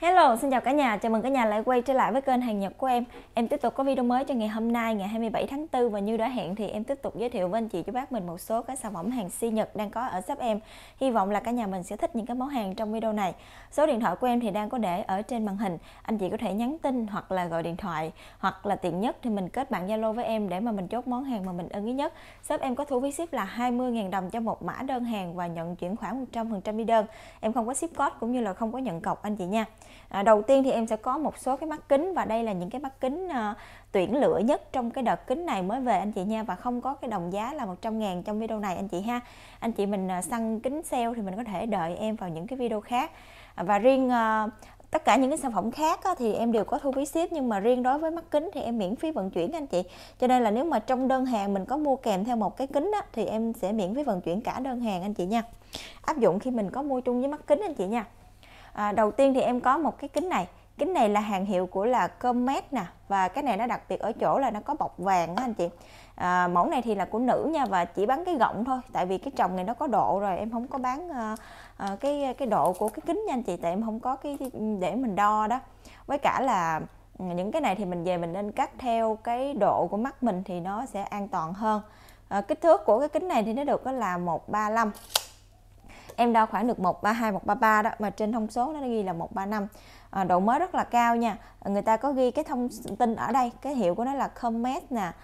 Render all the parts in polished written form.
Hello, xin chào cả nhà, chào mừng cả nhà lại quay trở lại với kênh Hàng Nhật của em. Em tiếp tục có video mới cho ngày hôm nay, ngày 27 tháng 4 và như đã hẹn thì em tiếp tục giới thiệu với anh chị chú bác mình một số cái sản phẩm hàng si Nhật đang có ở shop em. Hy vọng là cả nhà mình sẽ thích những cái món hàng trong video này. Số điện thoại của em thì đang có để ở trên màn hình. Anh chị có thể nhắn tin hoặc là gọi điện thoại, hoặc là tiện nhất thì mình kết bạn Zalo với em để mà mình chốt món hàng mà mình ưng ý nhất. Shop em có thu phí ship là 20.000 đồng cho một mã đơn hàng và nhận chuyển khoản 100% đi đơn. Em không có ship code cũng như là không có nhận cọc anh chị nha. Đầu tiên thì em sẽ có một số cái mắt kính và đây là những cái mắt kính tuyển lựa nhất trong cái đợt kính này mới về anh chị nha, và không có cái đồng giá là 100.000 trong video này anh chị ha. Anh chị mình săn kính sale thì mình có thể đợi em vào những cái video khác. Và riêng tất cả những cái sản phẩm khác thì em đều có thu phí ship, nhưng mà riêng đối với mắt kính thì em miễn phí vận chuyển anh chị. Cho nên là nếu mà trong đơn hàng mình có mua kèm theo một cái kính thì em sẽ miễn phí vận chuyển cả đơn hàng anh chị nha. Áp dụng khi mình có mua chung với mắt kính anh chị nha. Đầu tiên thì em có một cái kính này là hàng hiệu của là Comet nè, và cái này nó đặc biệt ở chỗ là nó có bọc vàng đó anh chị. Mẫu này thì là của nữ nha, và chỉ bán cái gọng thôi, tại vì cái tròng này nó có độ rồi, em không có bán cái độ của cái kính nha anh chị, tại em không có cái để mình đo đó. Với cả là những cái này thì mình về mình nên cắt theo cái độ của mắt mình thì nó sẽ an toàn hơn. Kích thước của cái kính này thì nó được đó là 135. Em đo khoảng được 132, 133 đó, mà trên thông số nó ghi là 135. Độ mới rất là cao nha. Người ta có ghi cái thông tin ở đây, cái hiệu của nó là Comet nè,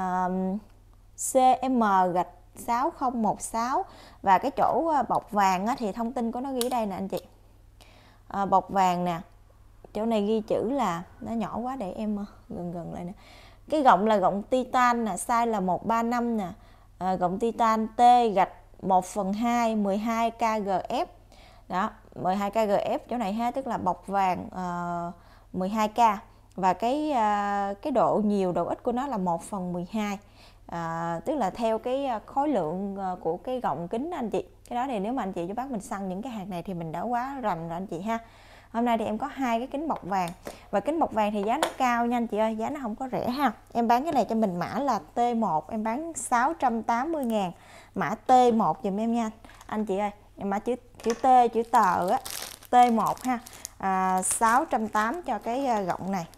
CM-6016, và cái chỗ bọc vàng thì thông tin của nó ghi ở đây nè anh chị. Bọc vàng nè, chỗ này ghi chữ là nó nhỏ quá để em gần lại nè. Cái gọng là gọng titan nè, size là 135 nè, gọng titan T-1/2 12 kgf đó, 12 kgf chỗ này ha, tức là bọc vàng 12k, và cái độ nhiều độ ít của nó là 1/12, tức là theo cái khối lượng của cái gọng kính anh chị. Cái đó thì nếu mà anh chị cho bác mình săn những cái hàng này thì mình đã quá rành rồi anh chị ha. Hôm nay thì em có hai cái kính bọc vàng, và kính bọc vàng thì giá nó cao nha anh chị ơi, giá nó không có rẻ ha. Em bán cái này cho mình mã là T1, em bán 680.000, mã T1 dùm em nha anh chị ơi. Mã chữ T, chữ tờ á, T1 ha. 680 cho cái gọng này.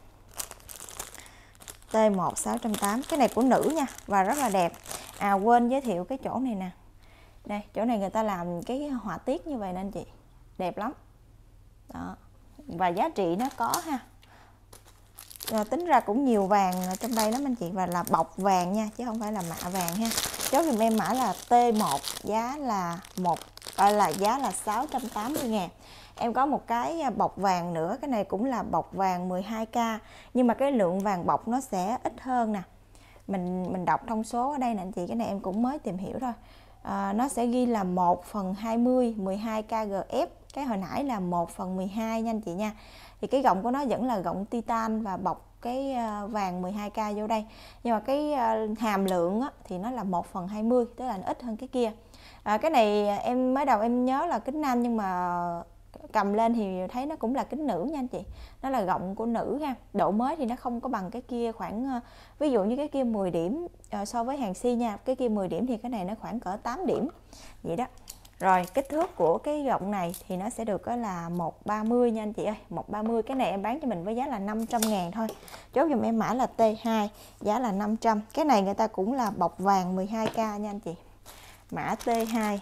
T1 680, cái này của nữ nha và rất là đẹp. Quên giới thiệu cái chỗ này nè. Đây, chỗ này người ta làm cái họa tiết như vậy nè anh chị. Đẹp lắm. Đó. Và giá trị nó có ha. Tính ra cũng nhiều vàng trong đây lắm anh chị, và là bọc vàng nha chứ không phải là mạ vàng ha. Chốt dùm em mã là T1, giá là giá là 680.000. Em có một cái bọc vàng nữa, cái này cũng là bọc vàng 12k, nhưng mà cái lượng vàng bọc nó sẽ ít hơn nè. Mình đọc thông số ở đây nè anh chị, cái này em cũng mới tìm hiểu thôi. Nó sẽ ghi là 1/20 12 kgf, cái hồi nãy là 1/12 nha anh chị nha. Thì cái gọng của nó vẫn là gọng titan và bọc cái vàng 12k vô đây, nhưng mà cái hàm lượng thì nó là 1/20, tức là nó ít hơn cái kia. Cái này em mới đầu em nhớ là kính nam, nhưng mà cầm lên thì thấy nó cũng là kính nữ nha anh chị. Nó là gọng của nữ ha. Độ mới thì nó không có bằng cái kia, khoảng ví dụ như cái kia 10 điểm so với hàng si nha, cái kia 10 điểm thì cái này nó khoảng cỡ 8 điểm vậy đó. Rồi kích thước của cái gọng này thì nó sẽ được là 130 nha anh chị ơi, 130. Cái này em bán cho mình với giá là 500.000 thôi. Chốt dùm em mã là T2, giá là 500. Cái này người ta cũng là bọc vàng 12k nha anh chị. Mã T2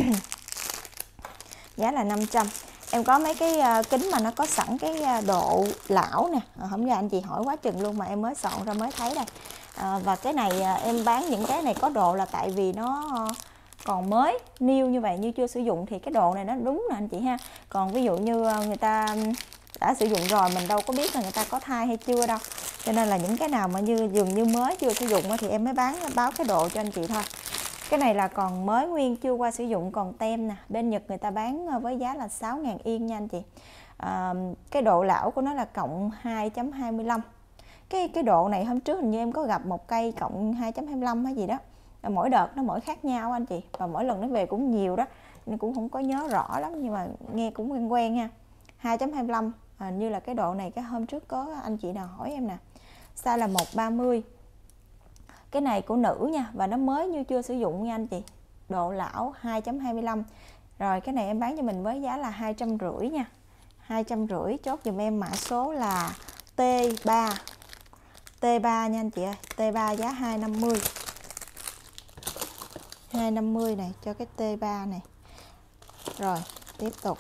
giá là 500. Em có mấy cái kính mà nó có sẵn cái độ lão nè. Hôm giờ anh chị hỏi quá chừng luôn mà em mới soạn ra mới thấy đây. Và cái này em bán những cái này có độ là tại vì nó còn mới new như vậy, như chưa sử dụng thì cái độ này nó đúng nè anh chị ha. Còn ví dụ như người ta đã sử dụng rồi mình đâu có biết là người ta có thai hay chưa đâu, cho nên là những cái nào mà dường như mới chưa sử dụng thì em mới báo cái độ cho anh chị thôi. Cái này là còn mới nguyên, chưa qua sử dụng, còn tem nè. Bên Nhật người ta bán với giá là 6.000 yên nha anh chị. Cái độ lão của nó là cộng 2.25. Cái độ này hôm trước hình như em có gặp một cây cộng 2.25 hay gì đó. Mỗi đợt nó mỗi khác nhau anh chị, và mỗi lần nó về cũng nhiều đó, nên cũng không có nhớ rõ lắm, nhưng mà nghe cũng quen quen ha. 2.25 như là cái độ này, cái hôm trước có anh chị nào hỏi em nè. Size là 130. Cái này của nữ nha, và nó mới như chưa sử dụng nha anh chị. Độ lão 2.25. Rồi cái này em bán cho mình với giá là 250 nha. 250. Chốt dùm em mã số là T3. T3 nha anh chị ơi. T3 giá 250. 250 này cho cái T3 này. Rồi tiếp tục.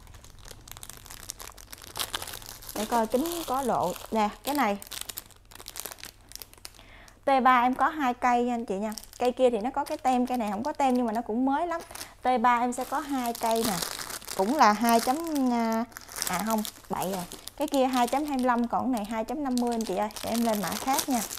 Để coi kính có độ. Nè cái này T3 em có 2 cây nha anh chị nha. Cây kia thì nó có cái tem, cây này không có tem nhưng mà nó cũng mới lắm. T3 em sẽ có 2 cây nè. Cũng là 2. Không, bậy rồi. Cái kia 2.25 còn cái này 2.50 anh chị ơi. Để em lên mã khác nha.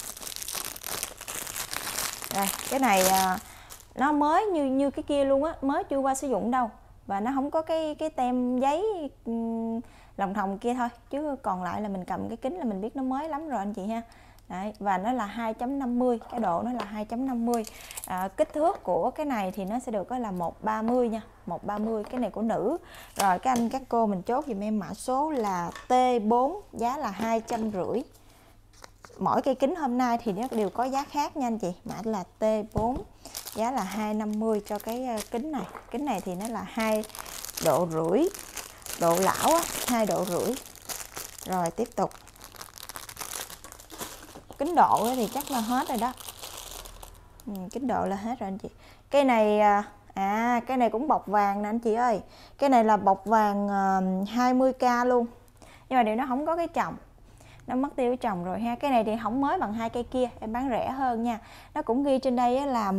Rồi, cái này nó mới như cái kia luôn á, mới chưa qua sử dụng đâu. Và nó không có cái tem giấy lòng thòng kia thôi, chứ còn lại là mình cầm cái kính là mình biết nó mới lắm rồi anh chị ha. Đấy, và nó là 2.50, cái độ nó là 2.50. Kích thước của cái này thì nó sẽ được là 130 nha, 130, cái này của nữ. Rồi các anh các cô mình chốt dùm em mã số là T4, giá là 250. Mỗi cây kính hôm nay thì nó đều có giá khác nha anh chị. Mã là T4, giá là 250 cho cái kính này. Kính này thì nó là 2,5 độ, độ lão á, 2,5 độ. Rồi tiếp tục. Kính độ thì chắc là hết rồi đó. Kính độ là hết rồi anh chị. Cây này cái này cũng bọc vàng nè anh chị ơi. Cái này là bọc vàng 20k luôn. Nhưng mà điều nó không có cái chồng. Nó mất tiêu cái chồng rồi ha. Cái này thì không mới bằng 2 cây kia, em bán rẻ hơn nha. Nó cũng ghi trên đây là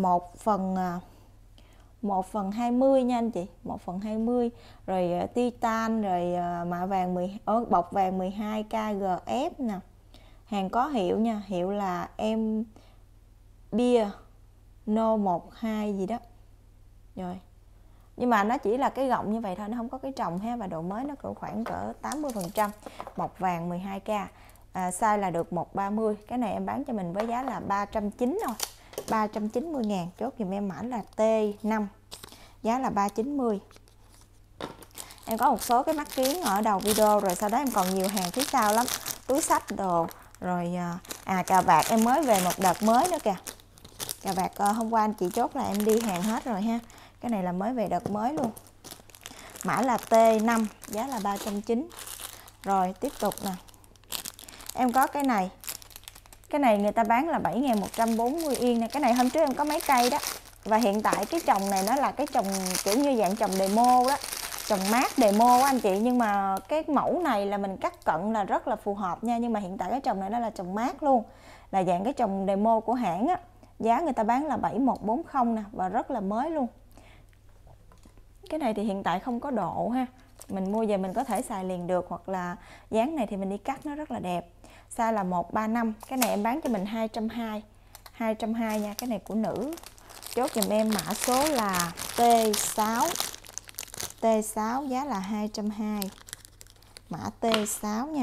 1/20 nha anh chị, 1/20. Rồi titan, rồi mạ vàng bọc vàng 12k GF nè. Hàng có hiệu nha, hiệu là em bia no 12 gì đó. Rồi. Nhưng mà nó chỉ là cái gọng như vậy thôi, nó không có cái trồng ha, và độ mới nó khoảng cỡ 80%. Bọc vàng 12k. Size là được 130. Cái này em bán cho mình với giá là 390 thôi. 390.000. Chốt dùm em mã là T5. Giá là 390. Em có một số cái mắt kiếng ở đầu video rồi, sau đó em còn nhiều hàng phía sau lắm. Túi xách đồ. Rồi cà vạt em mới về một đợt mới nữa kìa. Cà vạt hôm qua anh chị chốt là em đi hàng hết rồi ha. Cái này là mới về đợt mới luôn. Mã là T5, giá là 390. Rồi tiếp tục nè. Em có cái này. Cái này người ta bán là 7.140 yên nè. Cái này hôm trước em có mấy cây đó. Và hiện tại cái trồng này nó là cái trồng kiểu như dạng trồng demo đó. Trồng mát demo á anh chị. Nhưng mà cái mẫu này là mình cắt cận là rất là phù hợp nha. Nhưng mà hiện tại cái trồng này nó là trồng mát luôn. Là dạng cái trồng demo của hãng á. Giá người ta bán là 7140 nè. Và rất là mới luôn. Cái này thì hiện tại không có độ ha. Mình mua về mình có thể xài liền được. Hoặc là dáng này thì mình đi cắt nó rất là đẹp. Size là 135. Cái này em bán cho mình 220. 220 nha. Cái này của nữ. Chốt dùm em mã số là T6. T6 giá là 220. Mã T6 nha.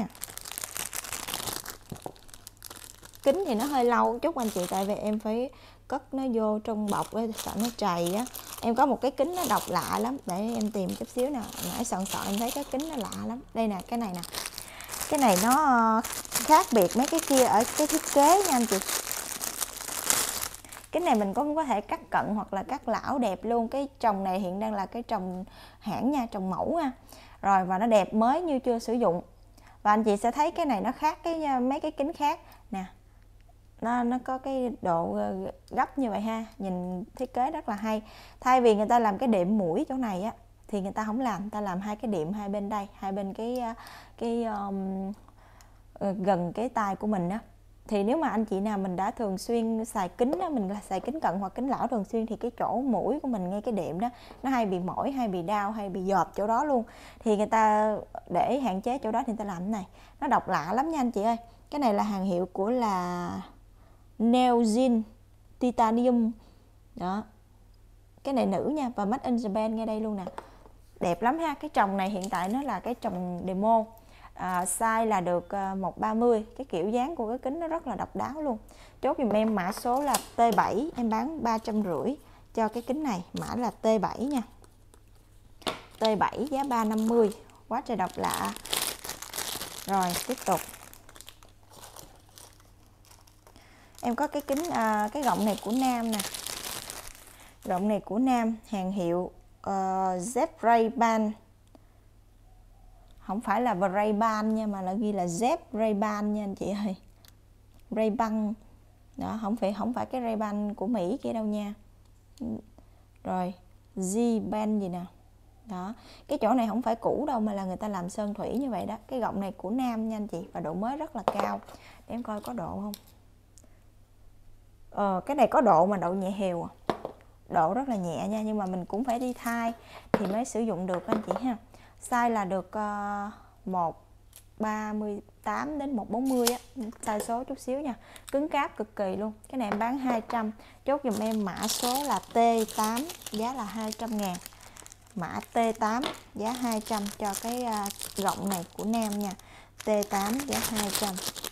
Kính thì nó hơi lâu chút anh chị. Tại vì em phải cất nó vô trong bọc ấy, sợ nó trầy á. Em có một cái kính nó độc lạ lắm. Để em tìm chút xíu nè. Nãy sợ em thấy cái kính nó lạ lắm. Đây nè, cái này nè. Cái này nó khác biệt mấy cái kia ở cái thiết kế nha anh chị. Cái này mình cũng có thể cắt cận hoặc là cắt lão đẹp luôn. Cái trồng này hiện đang là cái trồng hãng nha, trồng mẫu nha. Rồi và nó đẹp mới như chưa sử dụng. Và anh chị sẽ thấy cái này nó khác mấy cái kính khác nè. Nó có cái độ gấp như vậy ha. Nhìn thiết kế rất là hay. Thay vì người ta làm cái đệm mũi chỗ này á thì người ta không làm, người ta làm hai cái đệm hai bên đây, hai bên gần cái tai của mình á. Thì nếu mà anh chị nào mình đã thường xuyên xài kính đó, mình xài kính cận hoặc kính lão thường xuyên thì cái chỗ mũi của mình ngay cái đệm đó nó hay bị mỏi, hay bị đau, hay bị dợp chỗ đó luôn. Thì người ta để hạn chế chỗ đó thì người ta làm cái này. Nó độc lạ lắm nha anh chị ơi. Cái này là hàng hiệu của là Neogene Titanium. Đó. Cái này nữ nha, và Made in Japan ngay đây luôn nè. Đẹp lắm ha. Cái trồng này hiện tại nó là cái trồng demo. Size là được 130. Cái kiểu dáng của cái kính nó rất là độc đáo luôn. Chốt dùm em mã số là T7. Em bán 350 cho cái kính này. Mã là T7 nha. T7 giá 350. Quá trời độc lạ. Rồi tiếp tục. Em có cái kính cái gọng này của nam nè. Gọng này của nam, hàng hiệu Ray-Ban. không phải là Ray-Ban nha, mà là ghi là Z Ray-Ban nha anh chị ơi. Ray-Ban đó, không phải cái Ray-Ban của Mỹ kia đâu nha. Rồi Z-Ban gì nè. Đó, cái chỗ này không phải cũ đâu mà là người ta làm sơn thủy như vậy đó. Cái gọng này của nam nha anh chị, và độ mới rất là cao. Để em coi có độ không. Cái này có độ mà độ nhẹ hều à. Độ rất là nhẹ nha, nhưng mà mình cũng phải đi thai thì mới sử dụng được anh chị ha. Size là được 138 đến 140 á, size số chút xíu nha. Cứng cáp cực kỳ luôn. Cái này em bán 200. Chốt giùm em mã số là T8, giá là 200.000. Mã T8 giá 200 cho cái gọng này của nam nha. T8 giá 200.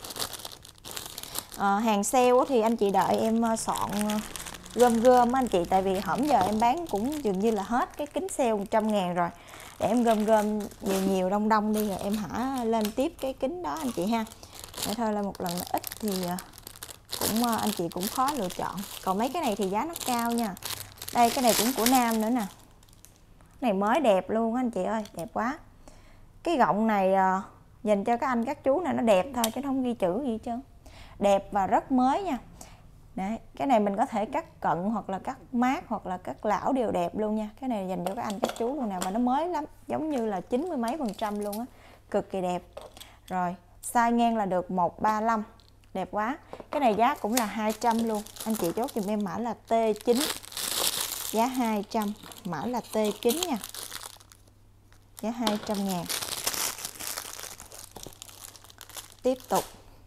Hàng sale thì anh chị đợi em soạn gom anh chị, tại vì hổm giờ em bán cũng dường như là hết cái kính sale 100.000 rồi. Để em gom nhiều đông đi rồi em hả lên tiếp cái kính đó anh chị ha. Để thôi là một lần nó ít thì cũng anh chị cũng khó lựa chọn. Còn mấy cái này thì giá nó cao nha. Đây cái này cũng của nam nữa nè. Này mới đẹp luôn anh chị ơi, đẹp quá. Cái gọng này dành cho các anh các chú này, nó đẹp thôi chứ không ghi chữ gì hết trơn. Đẹp và rất mới nha. Đấy, cái này mình có thể cắt cận hoặc là cắt mát hoặc là cắt lão đều đẹp luôn nha. Cái này dành cho các anh các chú luôn nè, và nó mới lắm, giống như là 90 mấy % luôn á, cực kỳ đẹp. Rồi, size ngang là được 135. Đẹp quá. Cái này giá cũng là 200 luôn. Anh chị chốt giùm em mã là T9. Giá 200, mã là T9 nha. Giá 200.000. Tiếp tục.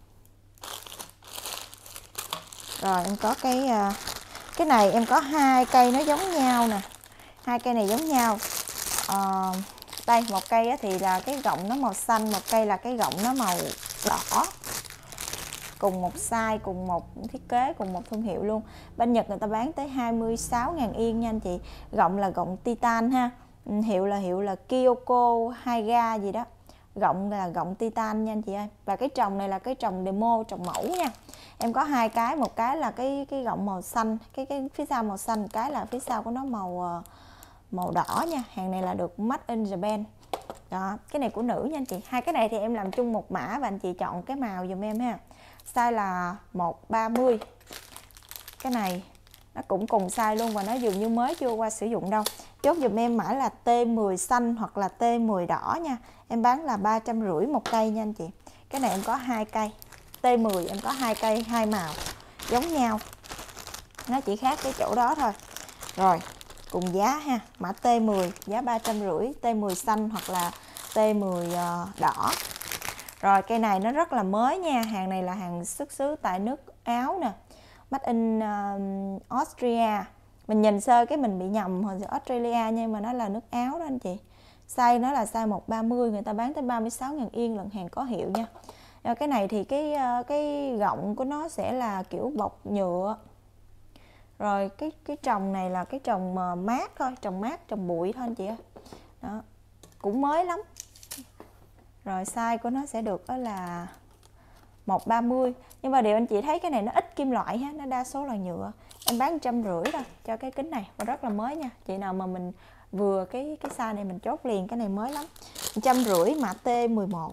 Rồi em có cái này em có 2 cây nó giống nhau nè. 2 cây này giống nhau. Đây một cây thì là cái gọng nó màu xanh, một cây là cái gọng nó màu đỏ. Cùng một size, cùng một thiết kế, cùng một thương hiệu luôn. Bên Nhật người ta bán tới 26.000 yên nha anh chị. Gọng là gọng titan ha. Hiệu là Kyoko Haiga gì đó. Gọng là gọng titan nha anh chị ơi. Và cái trồng này là cái trồng demo, trồng mẫu nha. Em có 2 cái, một cái là cái gọng màu xanh, cái phía sau màu xanh, cái là phía sau của nó màu đỏ nha. Hàng này là được Made in Japan. Đó, cái này của nữ nha anh chị. 2 cái này thì em làm chung một mã và anh chị chọn cái màu giùm em ha. Size là 130. Cái này nó cũng cùng size luôn và nó dường như mới chưa qua sử dụng đâu. Chốt giùm em mã là T10 xanh hoặc là T10 đỏ nha. Em bán là 350 một cây nha anh chị. Cái này em có 2 cây. T10 em có 2 cây, 2 màu giống nhau. Nó chỉ khác cái chỗ đó thôi. Rồi, cùng giá ha. Mã T10 giá 350, T10 xanh hoặc là T10 đỏ. Rồi cây này nó rất là mới nha. Hàng này là hàng xuất xứ tại nước Áo nè. Made in Austria. Mình nhìn sơ cái mình bị nhầm hồi Australia, nhưng mà nó là nước Áo đó anh chị. Size nó là size 130, người ta bán tới 36.000 yên, lần hàng có hiệu nha. Rồi cái này thì cái gọng của nó sẽ là kiểu bọc nhựa. Rồi cái trồng này là cái trồng mát thôi, trồng mát, trồng bụi thôi anh chị ơi. Đó, cũng mới lắm. Rồi size của nó sẽ được đó là 130. Nhưng mà điều anh chị thấy cái này nó ít kim loại ha, nó đa số là nhựa. Em bán 150 thôi cho cái kính này, và rất là mới nha. Chị nào mà mình vừa cái size này mình chốt liền, cái này mới lắm. 150 mã T11.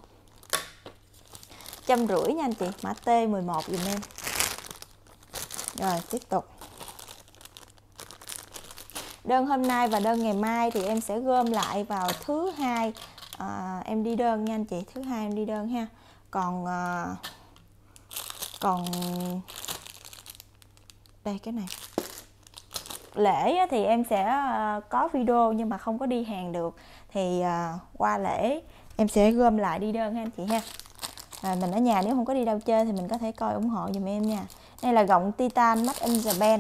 150 nha anh chị, mã T11 dùm em. Rồi tiếp tục. Đơn hôm nay và đơn ngày mai thì em sẽ gom lại vào thứ hai. Em đi đơn nha anh chị, thứ hai em đi đơn ha. Còn đây cái này lễ thì em sẽ có video nhưng mà không có đi hàng được, thì qua lễ em sẽ gom lại đi đơn ha anh chị ha. Mình ở nhà nếu không có đi đâu chơi thì mình có thể coi ủng hộ dùm em nha. Đây là gọng titan Made in Japan,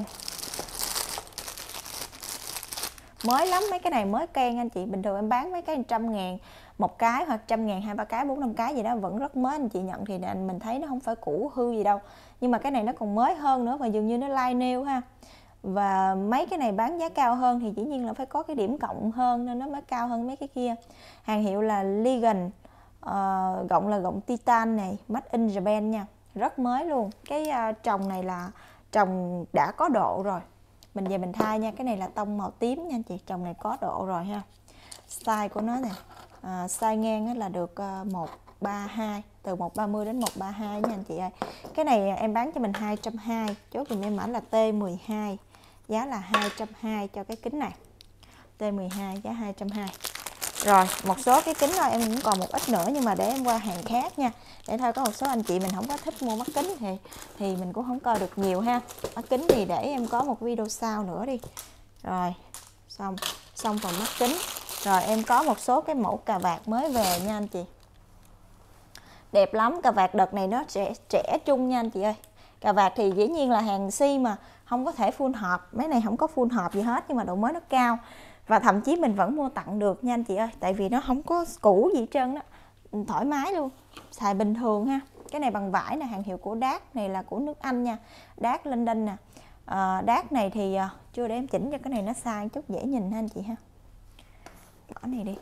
mới lắm, mấy cái này mới ken anh chị. Bình thường em bán mấy cái 100.000 một cái, hoặc 100.000 2-3 cái, 4-5 cái gì đó vẫn rất mới. Anh chị nhận thì mình thấy nó không phải cũ hư gì đâu, nhưng mà cái này nó còn mới hơn nữa, và dường như nó light nail ha. Và mấy cái này bán giá cao hơn thì dĩ nhiên là phải có cái điểm cộng hơn nên nó mới cao hơn mấy cái kia. Hàng hiệu là Legan, gọng là gọng titan này, Made in Japan nha, rất mới luôn. Cái trồng này là trồng đã có độ rồi, mình về mình thay nha. Cái này là tông màu tím nha anh chị, trồng này có độ rồi ha. Style của nó nè, Size ngang là được 132, từ 130 đến 132 nha anh chị ơi. Cái này em bán cho mình 220, chốt dùm em mã là T12, giá là 220 cho cái kính này. T12 giá 220. Rồi, một số cái kính thôi, em cũng còn một ít nữa nhưng mà để em qua hàng khác nha. Để thôi có một số anh chị mình không có thích mua mắt kính thì mình cũng không coi được nhiều ha. Mắt kính thì để em có một video sau nữa đi. Rồi, xong phần mắt kính. Rồi em có một số cái mẫu cà vạt mới về nha anh chị. Đẹp lắm, cà vạt đợt này nó trẻ trung nha anh chị ơi. Cà vạt thì dĩ nhiên là hàng si mà không có thể full hộp, mấy này không có full hộp gì hết nhưng mà độ mới nó cao. Và thậm chí mình vẫn mua tặng được nha anh chị ơi, tại vì nó không có cũ gì hết trơn đó. Thoải mái luôn, xài bình thường ha. Cái này bằng vải nè, hàng hiệu của Đát, này là của nước Anh nha. Đát London nè. Đát này thì chưa, để em chỉnh cho cái này nó sai chút dễ nhìn ha anh chị ha. Bỏ này đi.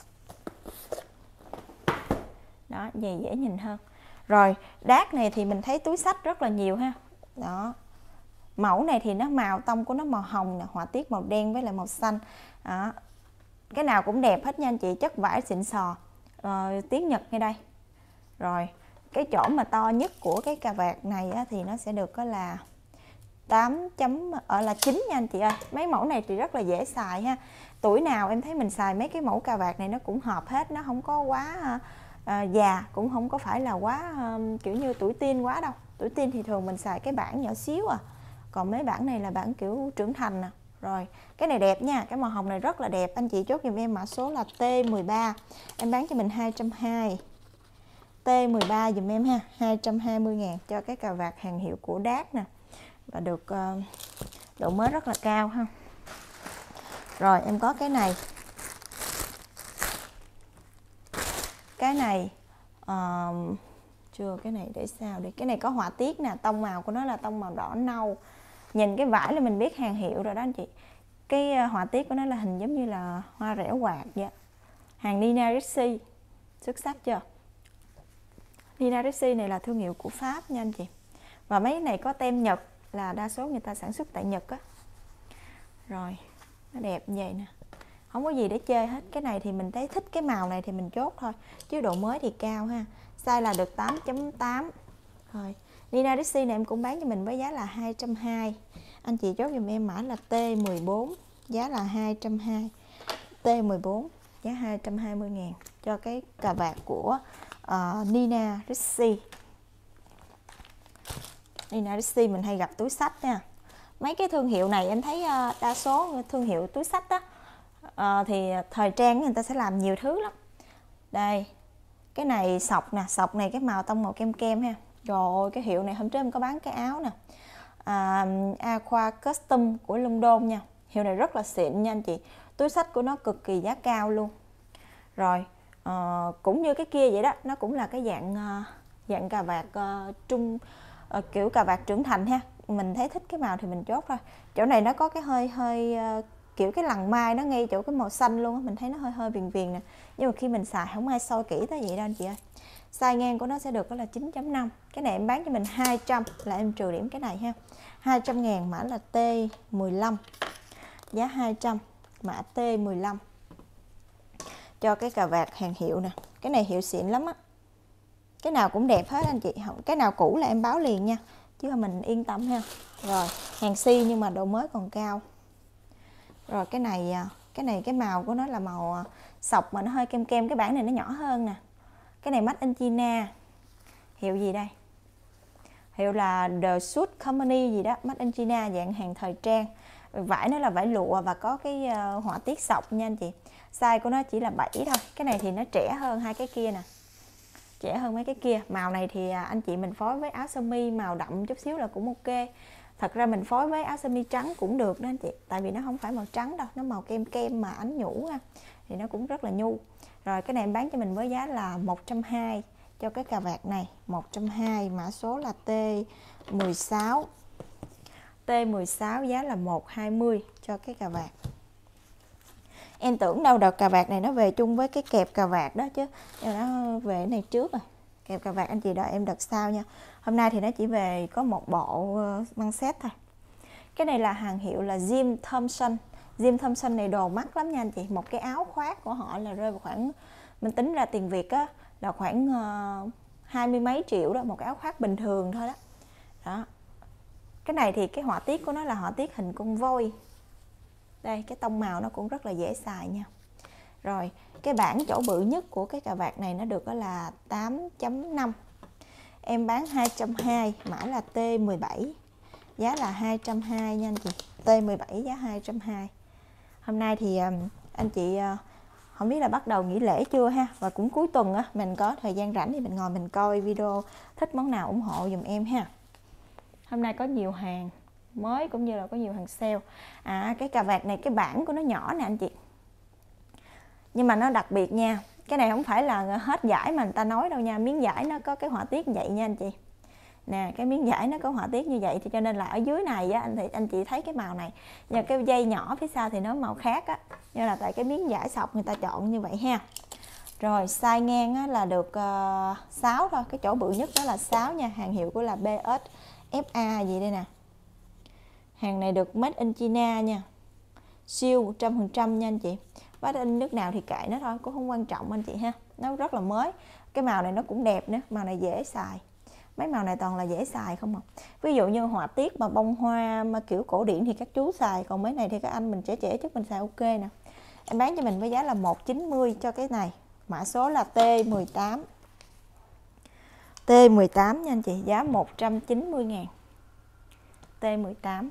Đó, vậy dễ nhìn hơn. Rồi, Đát này thì mình thấy túi xách rất là nhiều ha. Đó. Mẫu này thì nó màu tông của nó màu hồng nè, họa tiết màu đen với lại màu xanh. Đó. Cái nào cũng đẹp hết nha anh chị, chất vải xịn sò. Tiếng Nhật ngay đây. Rồi, cái chỗ mà to nhất của cái cà vạt này á, thì nó sẽ được có là 9 nha anh chị ơi. Mấy mẫu này thì rất là dễ xài ha. Tuổi nào em thấy mình xài mấy cái mẫu cà vạt này nó cũng hợp hết, nó không có quá già, cũng không có phải là quá kiểu như tuổi teen quá đâu. Tuổi teen thì thường mình xài cái bản nhỏ xíu à. Còn mấy bản này là bản kiểu trưởng thành nè. Rồi, cái này đẹp nha, cái màu hồng này rất là đẹp. Anh chị chốt giùm em mã số là T13. Em bán cho mình 220. T13 dùm em ha, 220.000 cho cái cà vạt hàng hiệu của Đát nè. Và được độ mới rất là cao ha. Rồi, em có cái này. Cái này chưa, cái này để sao đi. Cái này có họa tiết nè, tông màu của nó là tông màu đỏ nâu. Nhìn cái vải là mình biết hàng hiệu rồi đó anh chị. Cái họa tiết của nó là hình giống như là hoa rẻ quạt vậy. Hàng Nina Ricci. Xuất sắc chưa? Nina Ricci này là thương hiệu của Pháp nha anh chị. Và mấy này có tem Nhật, là đa số người ta sản xuất tại Nhật á. Rồi, nó đẹp như vậy nè. Không có gì để chê hết. Cái này thì mình thấy thích cái màu này thì mình chốt thôi. Chứ độ mới thì cao ha. Size là được 8.8. Rồi, Nina Ricci này em cũng bán cho mình với giá là 220. Anh chị chốt giùm em mã là T14, giá là 220. T14, giá 220.000 cho cái cà vạt của Nina Ricci. Nina Ricci mình hay gặp túi xách nha. Mấy cái thương hiệu này em thấy đa số thương hiệu túi xách đó thì thời trang người ta sẽ làm nhiều thứ lắm. Đây, cái này sọc nè, sọc này cái màu tông màu kem kem ha. Rồi cái hiệu này hôm trước em có bán cái áo nè, Aqua Custom của London nha. Hiệu này rất là xịn nha anh chị. Túi xách của nó cực kỳ giá cao luôn. Rồi cũng như cái kia vậy đó, nó cũng là cái dạng cà vạt kiểu cà vạt trưởng thành ha. Mình thấy thích cái màu thì mình chốt thôi. Chỗ này nó có cái hơi kiểu cái lằn mai nó ngay chỗ cái màu xanh luôn á, mình thấy nó hơi viền viền nè. Nhưng mà khi mình xài không ai soi kỹ tới vậy đâu anh chị ơi. Size ngang của nó sẽ được có là 9.5. Cái này em bán cho mình 200 là em trừ điểm cái này ha. 200.000 mã là T15. Giá 200 mã T15 cho cái cà vạt hàng hiệu nè. Cái này hiệu xịn lắm á. Cái nào cũng đẹp hết anh chị. Cái nào cũ là em báo liền nha, chứ mình yên tâm ha. Rồi, hàng si nhưng mà độ mới còn cao. Rồi cái này cái màu của nó là màu sọc mà nó hơi kem kem. Cái bản này nó nhỏ hơn nè. Cái này Made in China. Hiệu gì đây? Hiệu là The Suit Company gì đó, Made in China, dạng hàng thời trang. Vải nó là vải lụa và có cái họa tiết sọc nha anh chị. Size của nó chỉ là 7 thôi. Cái này thì nó trẻ hơn hai cái kia nè. Trẻ hơn mấy cái kia. Màu này thì anh chị mình phối với áo sơ mi màu đậm chút xíu là cũng ok. Thật ra mình phối với áo sơ mi trắng cũng được đó anh chị. Tại vì nó không phải màu trắng đâu, nó màu kem kem mà ánh nhũ ha. Thì nó cũng rất là nhu. Rồi cái này em bán cho mình với giá là 120 cho cái cà vạt này. 120, mã số là T16. T16 giá là 120 cho cái cà vạt. Em tưởng đâu đợt cà vạt này nó về chung với cái kẹp cà vạt đó chứ. Nhưng mà nó về cái này trước rồi. Kẹp cà vạt anh chị đợi em đợt sau nha. Hôm nay thì nó chỉ về có một bộ băng set thôi. Cái này là hàng hiệu là Jim Thompson. Jim Thompson này đồ mắc lắm nha anh chị. Một cái áo khoác của họ là rơi vào khoảng Mình tính ra tiền Việt á là khoảng 20 mấy triệu đó, một cái áo khoác bình thường thôi đó. Đó. Cái này thì cái họa tiết của nó là họa tiết hình con voi. Đây, cái tông màu nó cũng rất là dễ xài nha. Rồi, cái bảng chỗ bự nhất của cái cà vạt này nó được đó là 8.5. Em bán 220, mã là T17. Giá là 220 nha anh chị. T17 giá 220. Hôm nay thì anh chị không biết là bắt đầu nghỉ lễ chưa ha, và cũng cuối tuần á, mình có thời gian rảnh thì mình ngồi mình coi video, thích món nào ủng hộ dùm em ha. Hôm nay có nhiều hàng mới cũng như là có nhiều hàng sale. Cái cà vạt này cái bảng của nó nhỏ nè anh chị, nhưng mà nó đặc biệt nha. Cái này không phải là hết vải mà người ta nói đâu nha, miếng vải nó có cái họa tiết như vậy nha anh chị. Nè, cái miếng vải nó có họa tiết như vậy, thì cho nên là ở dưới này á, anh chị thấy cái màu này, nhưng cái dây nhỏ phía sau thì nó màu khác á, như là tại cái miếng vải sọc người ta chọn như vậy ha. Rồi size ngang á, là được 6 thôi, cái chỗ bự nhất đó là 6 nha. Hàng hiệu của là BSFA gì đây nè. Hàng này được made in China nha, siêu 100% nha anh chị. Made in nước nào thì kệ nó thôi, cũng không quan trọng anh chị ha. Nó rất là mới. Cái màu này nó cũng đẹp nữa, màu này dễ xài. Mấy màu này toàn là dễ xài không à. Ví dụ như họa tiết mà bông hoa mà kiểu cổ điển thì các chú xài, còn mấy này thì các anh mình trẻ trẻ chắc mình xài ok nè. Em bán cho mình với giá là 190 cho cái này. Mã số là T18. T18 nha anh chị, giá 190.000. T18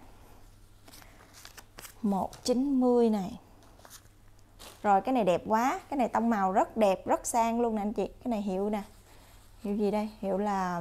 190 này. Rồi cái này đẹp quá, cái này tông màu rất đẹp, rất sang luôn nè anh chị. Cái này hiệu nè. Hiệu gì đây? Hiệu là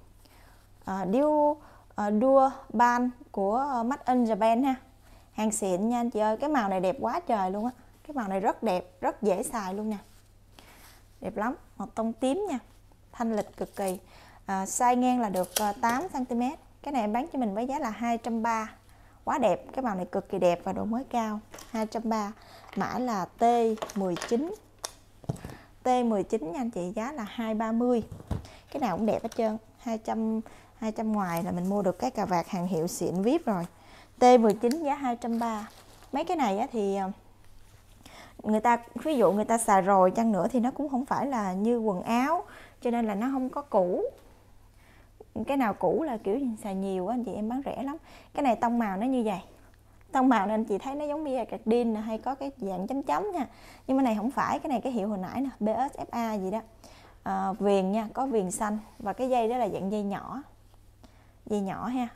Dual Band của Made in Japan ha. Hàng xịn nha anh chị ơi, cái màu này đẹp quá trời luôn á. Cái màu này rất đẹp, rất dễ xài luôn nè. Đẹp lắm, một tông tím nha. Thanh lịch cực kỳ. Size ngang là được 8 cm. Cái này em bán cho mình với giá là 230. Quá đẹp, cái màu này cực kỳ đẹp và độ mới cao. 230. Mã là T19. T19 nha anh chị, giá là 230. Cái nào cũng đẹp hết trơn. 200 ngoài là mình mua được cái cà vạt hàng hiệu xịn VIP rồi. T19 giá 230. Mấy cái này á thì người ta, ví dụ người ta xài rồi chăng nữa thì nó cũng không phải là như quần áo, cho nên là nó không có cũ. Cái nào cũ là kiểu xài nhiều á anh chị, em bán rẻ lắm. Cái này tông màu nó như vậy. Tông màu này anh chị thấy nó giống bia cạc đin hay có cái dạng chấm chấm nha. Nhưng cái này không phải, cái này cái hiệu hồi nãy nè, BSFA gì đó. Viền nha, có viền xanh và cái dây đó là dạng dây nhỏ. Dây nhỏ ha.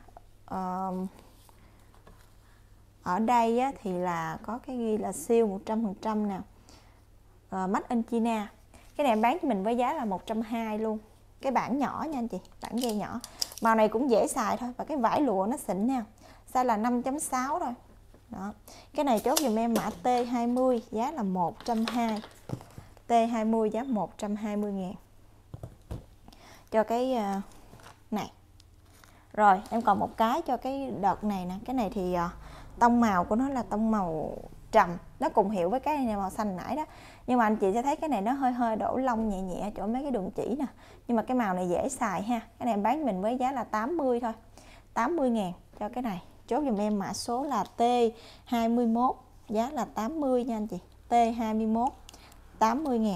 Ở đây á, thì là có cái ghi là siêu 100% nè. Made in China. Cái này em bán cho mình với giá là 120 luôn. Cái bản nhỏ nha anh chị, bản dây nhỏ. Màu này cũng dễ xài thôi và cái vải lụa nó xịn nha. Size là 5.6 thôi. Đó. Cái này chốt dùm em mã T20 giá là 120. T20 giá 120.000. Cho cái này. Rồi, em còn một cái cho cái đợt này nè. Cái này thì tông màu của nó là tông màu trầm, nó cùng hiệu với cái này màu xanh nãy đó. Nhưng mà anh chị sẽ thấy cái này nó hơi đổ lông nhẹ nhẹ chỗ mấy cái đường chỉ nè. Nhưng mà cái màu này dễ xài ha. Cái này em bán mình với giá là 80 thôi. 80.000 cho cái này. Chốt dùm em mã số là T21, giá là 80 nha anh chị. T21 80.000.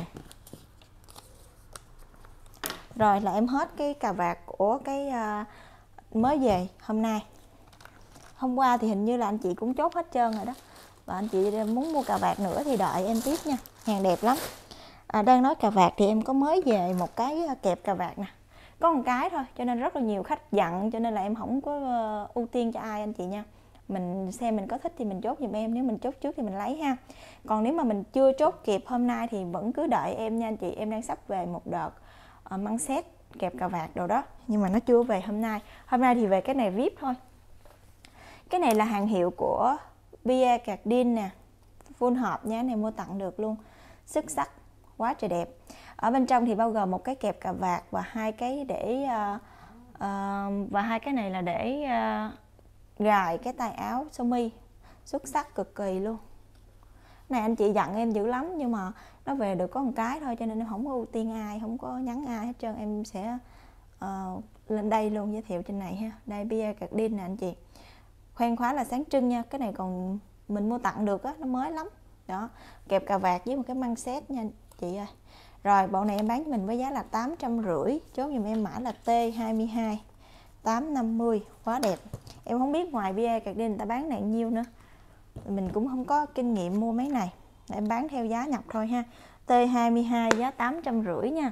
Rồi là em hết cái cà vạt của cái mới về hôm nay. Hôm qua thì hình như là anh chị cũng chốt hết trơn rồi đó. Và anh chị muốn mua cà vạt nữa thì đợi em tiếp nha. Hàng đẹp lắm. Đang nói cà vạt thì em có mới về một cái kẹp cà vạt nè. Có một cái thôi cho nên rất là nhiều khách dặn, cho nên là em không có ưu tiên cho ai anh chị nha. Mình xem mình có thích thì mình chốt giùm em, nếu mình chốt trước thì mình lấy ha. Còn nếu mà mình chưa chốt kịp hôm nay thì vẫn cứ đợi em nha anh chị. Em đang sắp về một đợt măng xét kẹp cà vạt đồ đó, nhưng mà nó chưa về hôm nay. Hôm nay thì về cái này VIP thôi. Cái này là hàng hiệu của Bia Cardin nè, full hộp nha, này mua tặng được luôn, xuất sắc, quá trời đẹp. Ở bên trong thì bao gồm một cái kẹp cà vạt và hai cái để và hai cái này là để gài cái tay áo sơ mi, xuất sắc cực kỳ luôn. Này anh chị dặn em dữ lắm nhưng mà nó về được có một cái thôi, cho nên em không có ưu tiên ai, không có nhắn ai hết trơn. Em sẽ lên đây luôn giới thiệu trên này ha. Đây Bia Cardin nè anh chị, khoen khóa là sáng trưng nha. Cái này còn mình mua tặng được á, nó mới lắm đó. Kẹp cà vạt với một cái măng xét nha anh chị ơi. Rồi bộ này em bán cho mình với giá là 850, chốt giùm em mã là T22 850, quá đẹp. Em không biết ngoài BA Card người ta bán này nhiêu nữa, mình cũng không có kinh nghiệm mua mấy này, em bán theo giá nhập thôi ha. T22 giá 850 nha.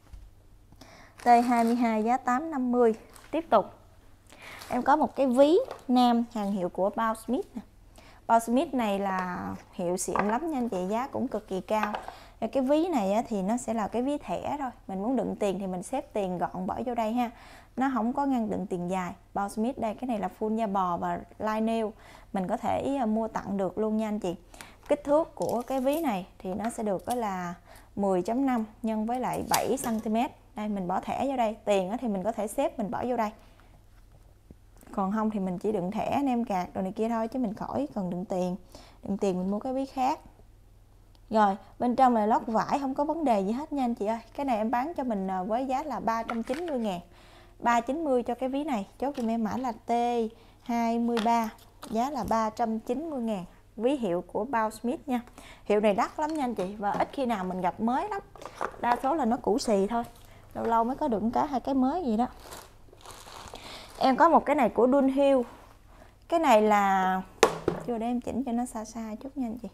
T22 giá 850. Tiếp tục em có một cái ví nam hàng hiệu của Paul Smith nè. Paul Smith này là hiệu xịn lắm nha anh chị, giá cũng cực kỳ cao. Cái ví này thì nó sẽ là cái ví thẻ thôi, mình muốn đựng tiền thì mình xếp tiền gọn bỏ vô đây ha, nó không có ngăn đựng tiền dài. Paul Smith đây, cái này là full da bò và light nail, mình có thể mua tặng được luôn nha anh chị. Kích thước của cái ví này thì nó sẽ được đó là 10.5 nhân với lại 7 cm. Đây mình bỏ thẻ vô đây, tiền thì mình có thể xếp mình bỏ vô đây, còn không thì mình chỉ đựng thẻ nem card đồ này kia thôi, chứ mình khỏi cần đựng tiền. Đựng tiền mình mua cái ví khác. Rồi bên trong là lót vải, không có vấn đề gì hết nha anh chị ơi. Cái này em bán cho mình với giá là 390.000, 390 cho cái ví này, chốt cho em mã là T23, giá là 390.000. Ví hiệu của Paul Smith nha. Hiệu này đắt lắm nha anh chị, và ít khi nào mình gặp mới lắm, đa số là nó cũ xì thôi, lâu lâu mới có được cái 2 cái mới gì đó. Em có một cái này của Dunhill, cái này là chưa, để em chỉnh cho nó xa xa chút nha anh chị.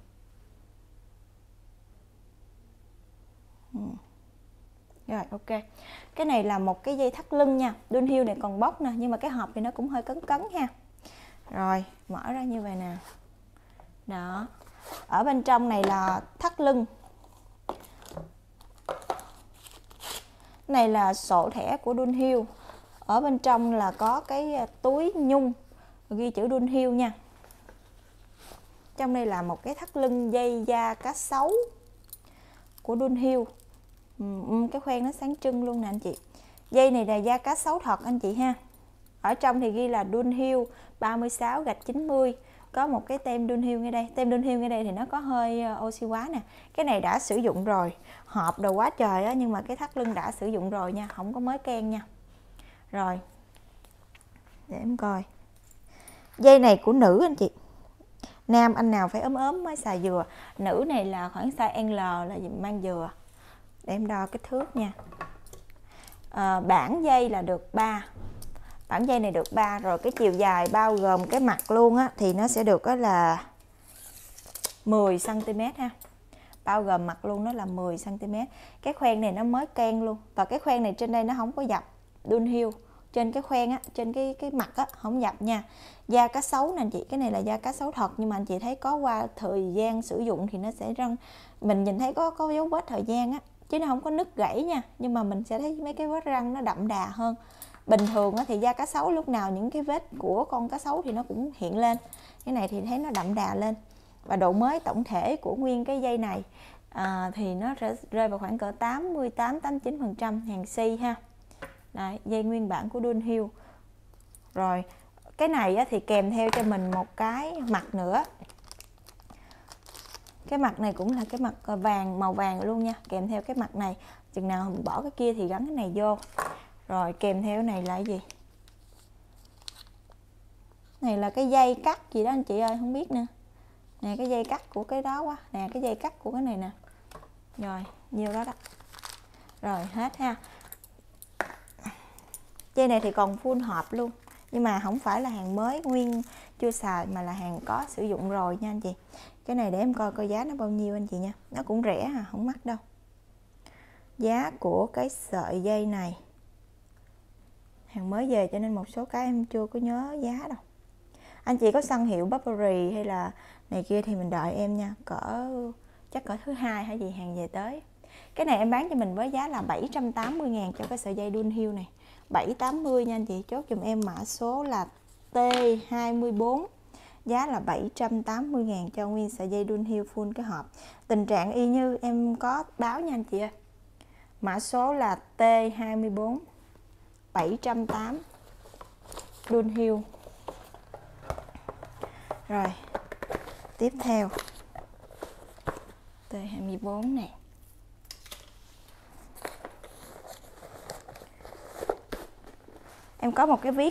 Rồi ok, cái này là một cái dây thắt lưng nha, Dunhill này còn bóc nè, nhưng mà cái hộp thì nó cũng hơi cấn cấn ha. Rồi mở ra như vậy nè, đó, ở bên trong này là thắt lưng, này là sổ thẻ của Dunhill, ở bên trong là có cái túi nhung ghi chữ Dunhill nha. Trong đây là một cái thắt lưng dây da cá sấu của Dunhill. Cái khoen nó sáng trưng luôn nè anh chị. Dây này là da cá sấu thật anh chị ha. Ở trong thì ghi là Dunhill 36-90. Có một cái tem Dunhill ngay đây. Tem Dunhill ngay đây thì nó có hơi oxy hóa nè. Cái này đã sử dụng rồi, hộp đồ quá trời á, nhưng mà cái thắt lưng đã sử dụng rồi nha, không có mới ken nha. Rồi để em coi. Dây này của nữ anh chị. Nam anh nào phải ốm ốm mới xài dừa. Nữ này là khoảng size L là mang dừa. Để em đo kích thước nha. Bản dây là được 3. Bản dây này được 3 rồi, cái chiều dài bao gồm cái mặt luôn á thì nó sẽ được đó là 10 cm ha. Bao gồm mặt luôn nó là 10 cm. Cái khoen này nó mới ken luôn, và cái khoen này trên đây nó không có dập Dunhill. Trên cái khoen á, trên cái mặt á không dập nha. Da cá sấu nè anh chị, cái này là da cá sấu thật, nhưng mà anh chị thấy có qua thời gian sử dụng thì nó sẽ mình nhìn thấy có dấu vết thời gian á, chứ nó không có nứt gãy nha, nhưng mà mình sẽ thấy mấy cái vết răng nó đậm đà hơn. Bình thường thì da cá sấu lúc nào những cái vết của con cá sấu thì nó cũng hiện lên, cái này thì thấy nó đậm đà lên. Và độ mới tổng thể của nguyên cái dây này thì nó sẽ rơi vào khoảng cỡ 88-89% hàng si ha. Đấy, dây nguyên bản của Dunhill. Rồi cái này thì kèm theo cho mình một cái mặt nữa. Cái mặt này cũng là cái mặt vàng, màu vàng luôn nha, kèm theo cái mặt này. Chừng nào mình bỏ cái kia thì gắn cái này vô. Rồi kèm theo cái này là cái gì? Này là cái dây cắt gì đó anh chị ơi, không biết nữa. Nè cái dây cắt của cái đó quá. Nè cái dây cắt của cái này nè. Rồi, nhiêu đó đó. Rồi hết ha. Dây này thì còn full hộp luôn, nhưng mà không phải là hàng mới nguyên chưa xài, mà là hàng có sử dụng rồi nha anh chị. Cái này để em coi giá nó bao nhiêu anh chị nha. Nó cũng rẻ à, không mắc đâu. Giá của cái sợi dây này hàng mới về cho nên một số cái em chưa có nhớ giá đâu. Anh chị có săn hiệu Burberry hay là này kia thì mình đợi em nha, chắc cỡ thứ hai hay gì hàng về tới. Cái này em bán cho mình với giá là 780.000 cho cái sợi dây Dunhill này. 780 nha anh chị, chốt dùm em mã số là T24, giá là 780.000 cho nguyên sợi dây Dunhill full cái hộp. Tình trạng y như em có báo nha anh chị ơi. Mã số là T24, 780 Dunhill. Rồi tiếp theo T24 này. Em có một cái ví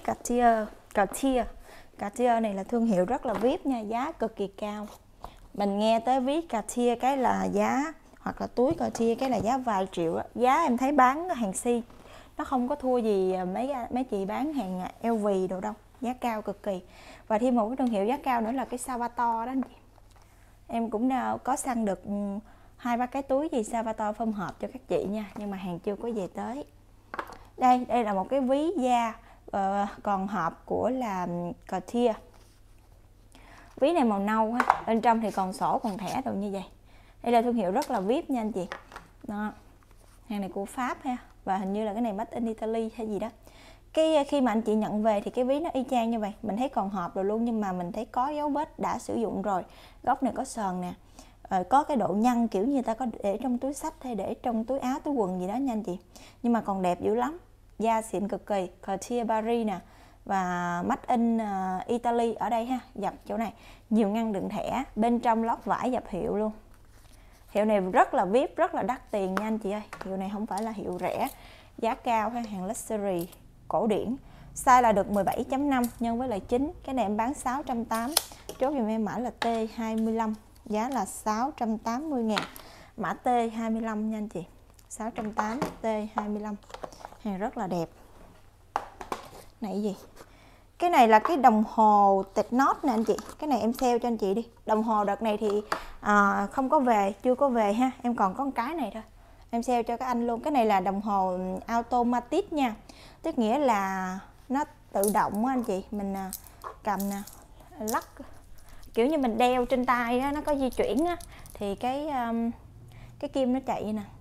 Cartier này là thương hiệu rất là VIP nha, giá cực kỳ cao. Mình nghe tới ví Cartier cái là giá hoặc là túi Cartier, cái này giá vài triệu đó. Giá em thấy bán hàng si nó không có thua gì mấy chị bán hàng LV đồ đâu, giá cao cực kỳ. Và thêm một cái thương hiệu giá cao nữa là cái Salvatore đó anh chị. Em cũng có săn được 2-3 cái túi gì Salvatore phong hộp cho các chị nha, nhưng mà hàng chưa có về tới. Đây là một cái ví da còn hộp của là Cartier. Ví này màu nâu ha, bên trong thì còn sổ còn thẻ đồ như vậy. Đây là thương hiệu rất là VIP nha anh chị. Đó. Hàng này của Pháp ha, và hình như là cái này made in Italy hay gì đó. Cái khi mà anh chị nhận về thì cái ví nó y chang như vậy, mình thấy còn hộp rồi luôn, nhưng mà mình thấy có dấu vết đã sử dụng rồi. Góc này có sờn nè, có cái độ nhăn kiểu như ta có để trong túi xách hay để trong túi áo túi quần gì đó nha anh chị, nhưng mà còn đẹp dữ lắm, da xịn cực kỳ. Cartier Paris nè, và made in Italy ở đây ha, dập chỗ này nhiều ngăn đựng thẻ, bên trong lót vải dập hiệu luôn. Hiệu này rất là VIP, rất là đắt tiền nha anh chị ơi. Hiệu này không phải là hiệu rẻ, giá cao ha, hàng luxury cổ điển. Size là được 17.5 nhân với lại 9. Cái này em bán 680. Chốt dùm em mã là T25, giá là 680.000. Mã T25 nha anh chị. 680 T25. Hàng rất là đẹp. Này gì? Cái này là cái đồng hồ Tech Node nè anh chị. Cái này em sale cho anh chị đi. Đồng hồ đợt này thì không có về, chưa có về ha. Em còn có một cái này thôi. Em sale cho các anh luôn. Cái này là đồng hồ automatic nha. Tức nghĩa là nó tự động á anh chị. Mình cầm nè, lắc. Kiểu như mình đeo trên tay á, nó có di chuyển á. Thì cái kim nó chạy nè.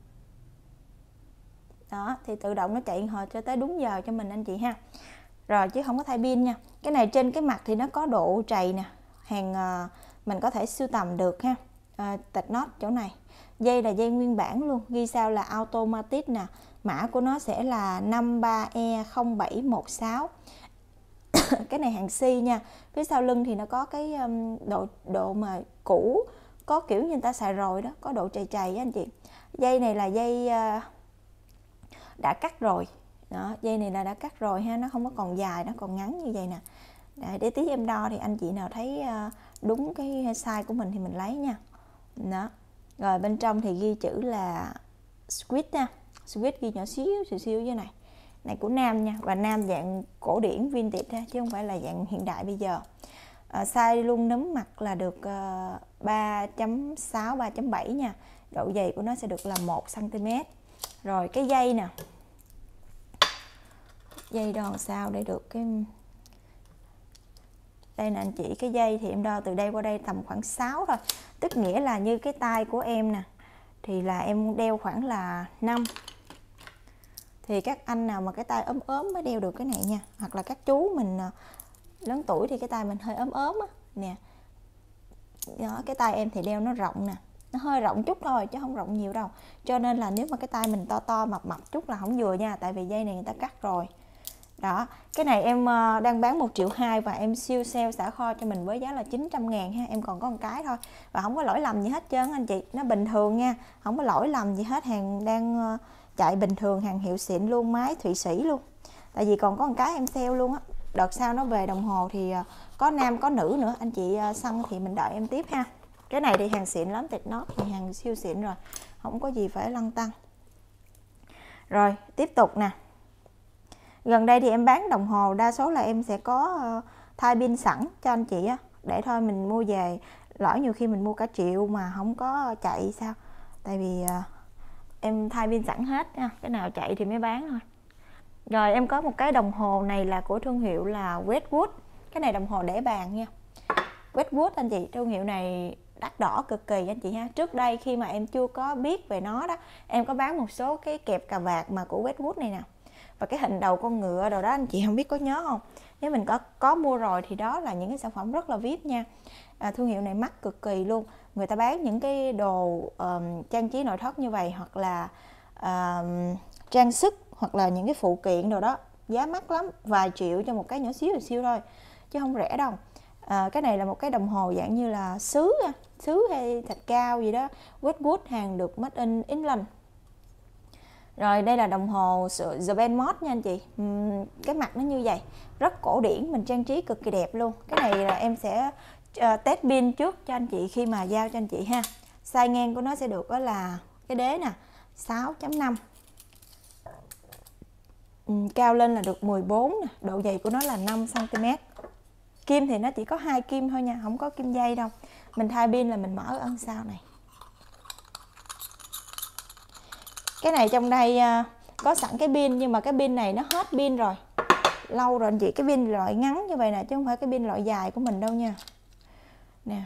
Đó, thì tự động nó chạy hồi cho tới đúng giờ cho mình anh chị ha. Rồi chứ không có thay pin nha. Cái này trên cái mặt thì nó có độ trầy nè. Hàng mình có thể sưu tầm được ha. Tech Node chỗ này. Dây là dây nguyên bản luôn. Ghi sao là automatic nè. Mã của nó sẽ là 53E0716. Cái này hàng si nha. Phía sau lưng thì nó có cái độ mà cũ. Có kiểu như người ta xài rồi đó. Có độ trầy trầy á anh chị. Dây này là dây đã cắt rồi. Đó, dây này là đã cắt rồi ha, nó không có còn dài, nó còn ngắn như vậy nè. Để tí em đo thì anh chị nào thấy đúng cái size của mình thì mình lấy nha. Đó. Rồi bên trong thì ghi chữ là Swiss nha. Swiss ghi nhỏ xíu dưới này. Này của nam nha, và nam dạng cổ điển vintage ha, chứ không phải là dạng hiện đại bây giờ. Size luôn nấm mặt là được 3.6, 3.7 nha. Độ dày của nó sẽ được là 1 cm. Rồi cái dây nè. Dây đo sao để được cái đây nè anh chị, cái dây thì em đo từ đây qua đây tầm khoảng 6 thôi, tức nghĩa là như cái tay của em nè thì là em đeo khoảng là 5. Thì các anh nào mà cái tay ốm ốm mới đeo được cái này nha, hoặc là các chú mình lớn tuổi thì cái tay mình hơi ốm ốm á nè. Đó, cái tay em thì đeo nó rộng nè, nó hơi rộng chút thôi chứ không rộng nhiều đâu, cho nên là nếu mà cái tay mình to to mập mập chút là không vừa nha, tại vì dây này người ta cắt rồi. Đó, cái này em đang bán 1,2 triệu và em siêu sale xả kho cho mình với giá là 900.000 ha. Em còn có một cái thôi và không có lỗi lầm gì hết trơn anh chị, nó bình thường nha, không có lỗi lầm gì hết, hàng đang chạy bình thường, hàng hiệu xịn luôn, máy Thụy Sĩ luôn. Tại vì còn có một cái em sale luôn á, đợt sau nó về đồng hồ thì có nam có nữ nữa, anh chị săn thì mình đợi em tiếp ha. Cái này thì hàng xịn lắm, Tech Node thì hàng siêu xịn rồi, không có gì phải lăn tăn. Rồi tiếp tục nè. Gần đây thì em bán đồng hồ đa số là em sẽ có thay pin sẵn cho anh chị á, để thôi mình mua về, lỡ nhiều khi mình mua cả triệu mà không có chạy sao, tại vì em thay pin sẵn hết nha, cái nào chạy thì mới bán thôi. Rồi em có một cái đồng hồ này là của thương hiệu là Westwood, cái này đồng hồ để bàn nha. Westwood anh chị, thương hiệu này đắt đỏ cực kỳ anh chị ha. Trước đây khi mà em chưa có biết về nó đó, em có bán một số cái kẹp cà vạt mà của Westwood này nè, và cái hình đầu con ngựa đồ đó anh chị không biết có nhớ không. Nếu mình có mua rồi thì đó là những cái sản phẩm rất là VIP nha. Thương hiệu này mắc cực kỳ luôn. Người ta bán những cái đồ trang trí nội thất như vậy, hoặc là trang sức, hoặc là những cái phụ kiện đồ đó, giá mắc lắm, vài triệu cho một cái nhỏ xíu thôi chứ không rẻ đâu. Cái này là một cái đồng hồ dạng như là sứ hay thạch cao gì đó, Westwood, hàng được made in England. Rồi đây là đồng hồ The Ben Mod nha anh chị. Cái mặt nó như vậy, rất cổ điển, mình trang trí cực kỳ đẹp luôn. Cái này là em sẽ test pin trước cho anh chị khi mà giao cho anh chị ha. Size ngang của nó sẽ được đó là cái đế nè 6.5, cao lên là được 14 nè, độ dày của nó là 5 cm. Kim thì nó chỉ có 2 kim thôi nha, không có kim dây đâu. Mình thay pin là mình mở ân sau này. Cái này trong đây có sẵn cái pin, nhưng mà cái pin này nó hết pin rồi, lâu rồi anh chị. Cái pin loại ngắn như vậy nè, chứ không phải cái pin loại dài của mình đâu nha. Nè,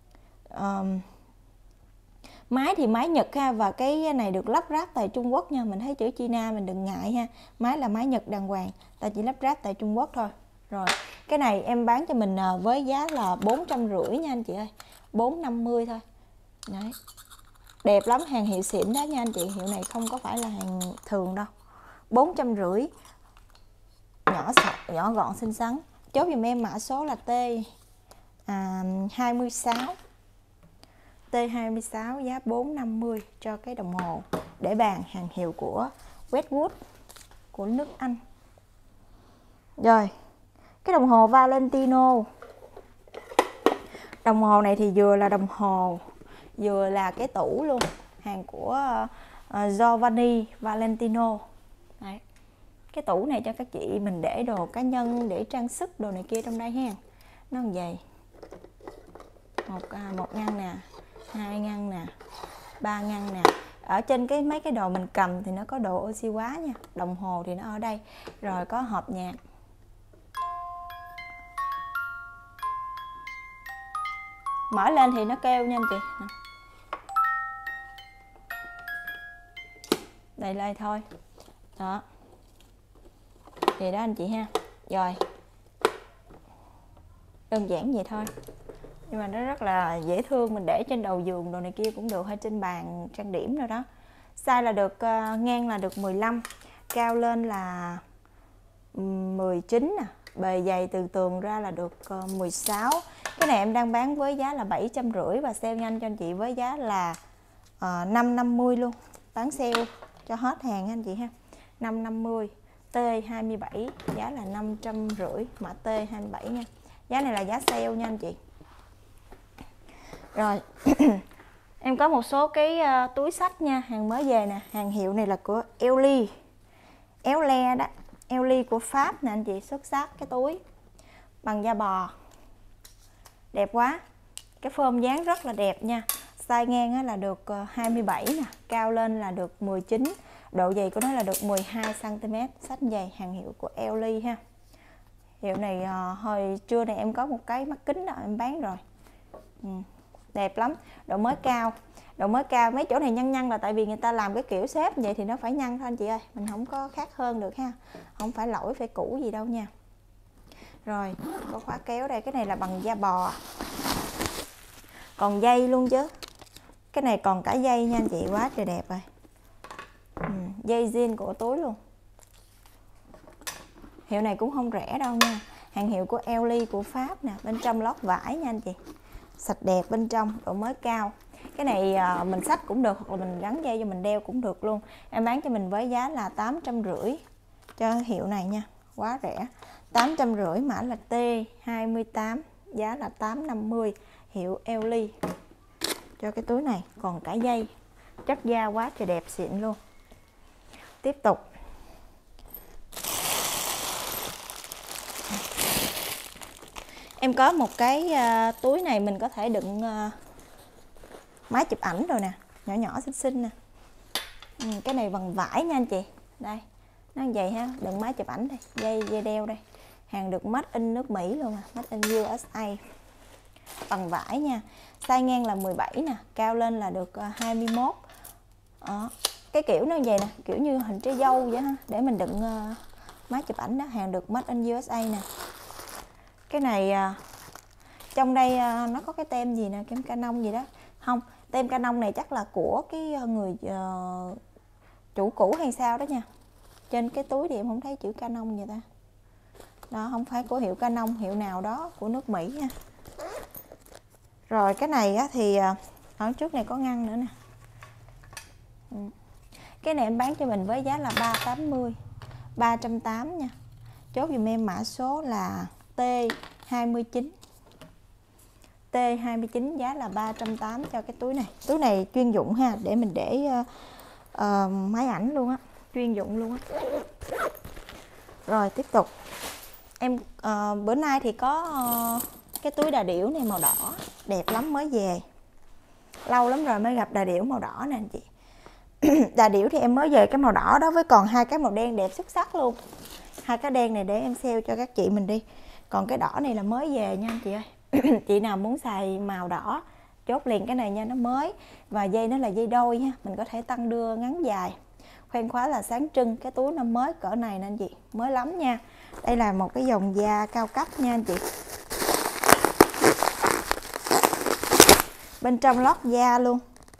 máy thì máy Nhật ha, và cái này được lắp ráp tại Trung Quốc nha. Mình thấy chữ China mình đừng ngại ha, máy là máy Nhật đàng hoàng, ta chỉ lắp ráp tại Trung Quốc thôi. Rồi cái này em bán cho mình với giá là 450 nha anh chị ơi, 450 thôi. Đấy, đẹp lắm, hàng hiệu xịn đó nha anh chị. Hiệu này không có phải là hàng thường đâu. 450, nhỏ gọn xinh xắn. Chốt giùm em mã số là T26, T26 giá 450 cho cái đồng hồ để bàn, hàng hiệu của Westwood của nước Anh. Rồi cái đồng hồ Valentino, đồng hồ này thì vừa là đồng hồ vừa là cái tủ luôn, hàng của Giovanni Valentino. Đấy, cái tủ này cho các chị mình để đồ cá nhân, để trang sức đồ này kia trong đây ha. Nó như vậy, một ngăn nè, 2 ngăn nè, 3 ngăn nè. Ở trên cái mấy cái đồ mình cầm thì nó có độ oxy hóa nha. Đồng hồ thì nó ở đây. Rồi có hộp nhạc, mở lên thì nó kêu nha anh chị. Đây đây thôi. Đó, thì đó anh chị ha. Rồi, đơn giản vậy thôi, nhưng mà nó rất là dễ thương. Mình để trên đầu giường đồ này kia cũng được, hay trên bàn trang điểm rồi đó. Size là được ngang là được 15, cao lên là 19 nè, bề dày từ tường ra là được 16. Cái này em đang bán với giá là 750 và sale nhanh cho anh chị với giá là 550 luôn. Bán sale cho hết hàng anh chị ha. 550, T27 giá là 550, mã T27 nha. Giá này là giá sale nha anh chị. Rồi em có một số cái túi xách nha, hàng mới về nè. Hàng hiệu này là của Ellie, Elle đó, Ellie của Pháp nè anh chị. Xuất sắc, cái túi bằng da bò, đẹp quá. Cái phơm dáng rất là đẹp nha. Size ngang là được 27 nè, cao lên là được 19, độ dày của nó là được 12 cm. Xách dày, hàng hiệu của Ellie ha. Hiệu này hồi trưa này em có một cái mắt kính đó em bán rồi. Đẹp lắm, độ mới cao. Độ mới cao, mấy chỗ này nhăn nhăn là tại vì người ta làm cái kiểu xếp vậy thì nó phải nhăn thôi anh chị ơi. Mình không có khác hơn được ha, không phải lỗi phải cũ gì đâu nha. Rồi có khóa kéo đây, cái này là bằng da bò, còn dây luôn chứ. Cái này còn cả dây nha anh chị, quá trời đẹp rồi. Dây zin của túi luôn. Hiệu này cũng không rẻ đâu nha, hàng hiệu của Ellie của Pháp nè. Bên trong lót vải nha anh chị, sạch đẹp bên trong, độ mới cao. Cái này mình xách cũng được, hoặc là mình gắn dây cho mình đeo cũng được luôn. Em bán cho mình với giá là 850 cho hiệu này nha, quá rẻ. 850, mã là T28, giá là 850, hiệu Ellie cho cái túi này. Còn cả dây, chất da quá trời đẹp xịn luôn. Tiếp tục em có một cái túi này mình có thể đựng máy chụp ảnh rồi nè, nhỏ nhỏ xinh xinh nè. Cái này bằng vải nha anh chị. Đây, nó như vậy ha, đựng máy chụp ảnh đây, dây đeo đây. Hàng được made in nước Mỹ luôn à, made in USA. Bằng vải nha. Size ngang là 17 nè, cao lên là được 21. Đó. Cái kiểu nó như vậy nè, kiểu như hình trái dâu vậy ha, để mình đựng máy chụp ảnh đó. Hàng được made in USA nè. Cái này trong đây nó có cái tem gì nè, kem Canon gì đó. Không, tem Canon này chắc là của cái người chủ cũ hay sao đó nha. Trên cái túi thì em không thấy chữ Canon vậy ta. Đó, không phải của hiệu Canon, hiệu nào đó của nước Mỹ nha. Rồi cái này á, thì ở trước này có ngăn nữa nè. Cái này em bán cho mình với giá là 380, 380 nha. Chốt dùm em mã số là T29, T29 giá là 380 cho cái túi này. Túi này chuyên dụng ha, để mình để máy ảnh luôn á, chuyên dụng luôn á. Rồi tiếp tục em bữa nay thì có cái túi đà điểu này màu đỏ đẹp lắm, mới về, lâu lắm rồi mới gặp đà điểu màu đỏ nè anh chị. Đà điểu thì em mới về cái màu đỏ đó, với còn hai cái màu đen đẹp xuất sắc luôn. Hai cái đen này để em sale cho các chị mình đi, còn cái đỏ này là mới về nha anh chị ơi. Chị nào muốn xài màu đỏ chốt liền cái này nha, nó mới và dây nó là dây đôi ha, mình có thể tăng đưa ngắn dài, khoen khóa là sáng trưng. Cái túi nó mới cỡ này nè anh chị, mới lắm nha. Đây là một cái dòng da cao cấp nha anh chị, bên trong lót da luôn,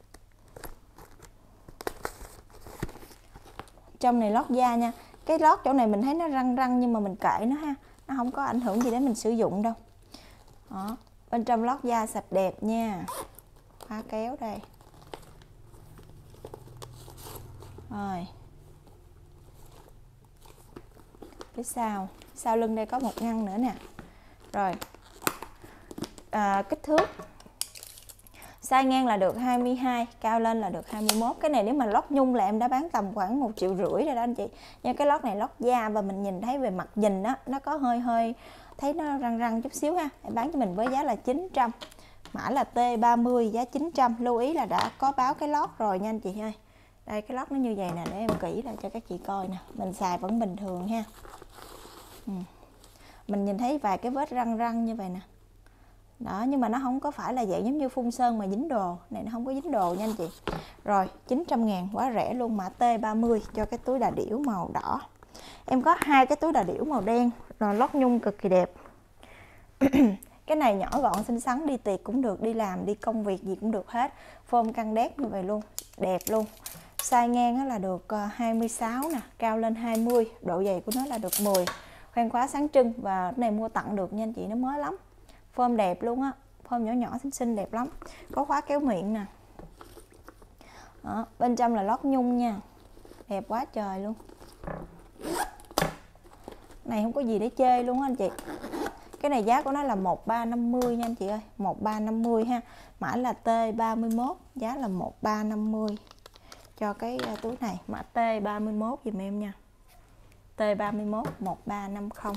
trong này lót da nha. Cái lót chỗ này mình thấy nó răng răng nhưng mà mình kệ nó ha, nó không có ảnh hưởng gì đến mình sử dụng đâu. Đó, bên trong lót da sạch đẹp nha, khóa kéo đây. Rồi phía sau lưng đây có một ngăn nữa nè. Rồi kích thước size ngang là được 22, cao lên là được 21. Cái này nếu mà lót nhung là em đã bán tầm khoảng 1,5 triệu rồi đó anh chị. Nhưng cái lót này lót da và mình nhìn thấy về mặt nhìn á, nó có hơi thấy nó răng răng chút xíu ha. Em bán cho mình với giá là 900. Mã là T30 giá 900. Lưu ý là đã có báo cái lót rồi nha anh chị ơi. Đây cái lót nó như vậy nè, để em kỹ lại cho các chị coi nè. Mình xài vẫn bình thường ha. Mình nhìn thấy vài cái vết răng răng như vậy nè. Đó, nhưng mà nó không có phải là dạng giống như phun sơn mà dính đồ. Này nó không có dính đồ nha anh chị. Rồi 900.000 quá rẻ luôn. Mã T30 cho cái túi đà điểu màu đỏ. Em có hai cái túi đà điểu màu đen, rồi lót nhung cực kỳ đẹp. Cái này nhỏ gọn xinh xắn, đi tiệc cũng được, đi làm, đi công việc gì cũng được hết. Phôm căng đét như vậy luôn, đẹp luôn. Size ngang là được 26 nè, cao lên 20, độ dày của nó là được 10. Khoen khóa sáng trưng và cái này mua tặng được nha anh chị, nó mới lắm. Phôm đẹp luôn á, phôm nhỏ nhỏ xinh xinh đẹp lắm. Có khóa kéo miệng nè. Đó, bên trong là lót nhung nha. Đẹp quá trời luôn. Này không có gì để chê luôn á anh chị. Cái này giá của nó là 1350 nha anh chị ơi, 1350 ha. Mã là T31, giá là 1350 cho cái túi này. Mã T31 dùm em nha. T31 1350.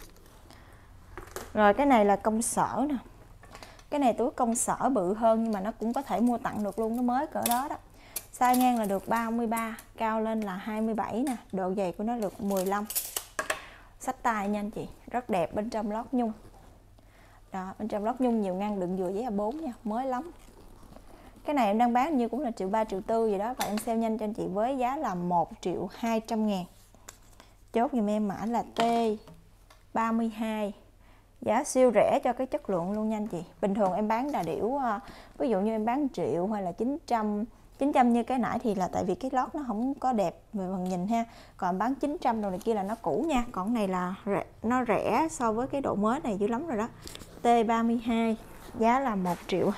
Rồi cái này là công sở nè. Cái này túi công sở bự hơn nhưng mà nó cũng có thể mua tặng được luôn, nó mới cỡ đó đó. Size ngang là được 33, cao lên là 27 nè, độ dày của nó được 15. Xách tay nha anh chị, rất đẹp, bên trong lót nhung. Đó, bên trong lót nhung nhiều ngăn đựng vừa giấy A4 nha, mới lắm. Cái này em đang bán như cũng là 1,3 triệu 1,4 gì đó, và em sale nhanh cho anh chị với giá là 1.200.000. Chốt giùm em mã là T32. Giá siêu rẻ cho cái chất lượng luôn nha anh chị. Bình thường em bán đà điểu, ví dụ như em bán 1 triệu hay là 900 như cái nãy thì là tại vì cái lót nó không có đẹp về phần nhìn ha. Còn bán 900 đồ này kia là nó cũ nha. Còn này là nó rẻ so với cái độ mới này dữ lắm rồi đó. T32 giá là 1,2 triệu.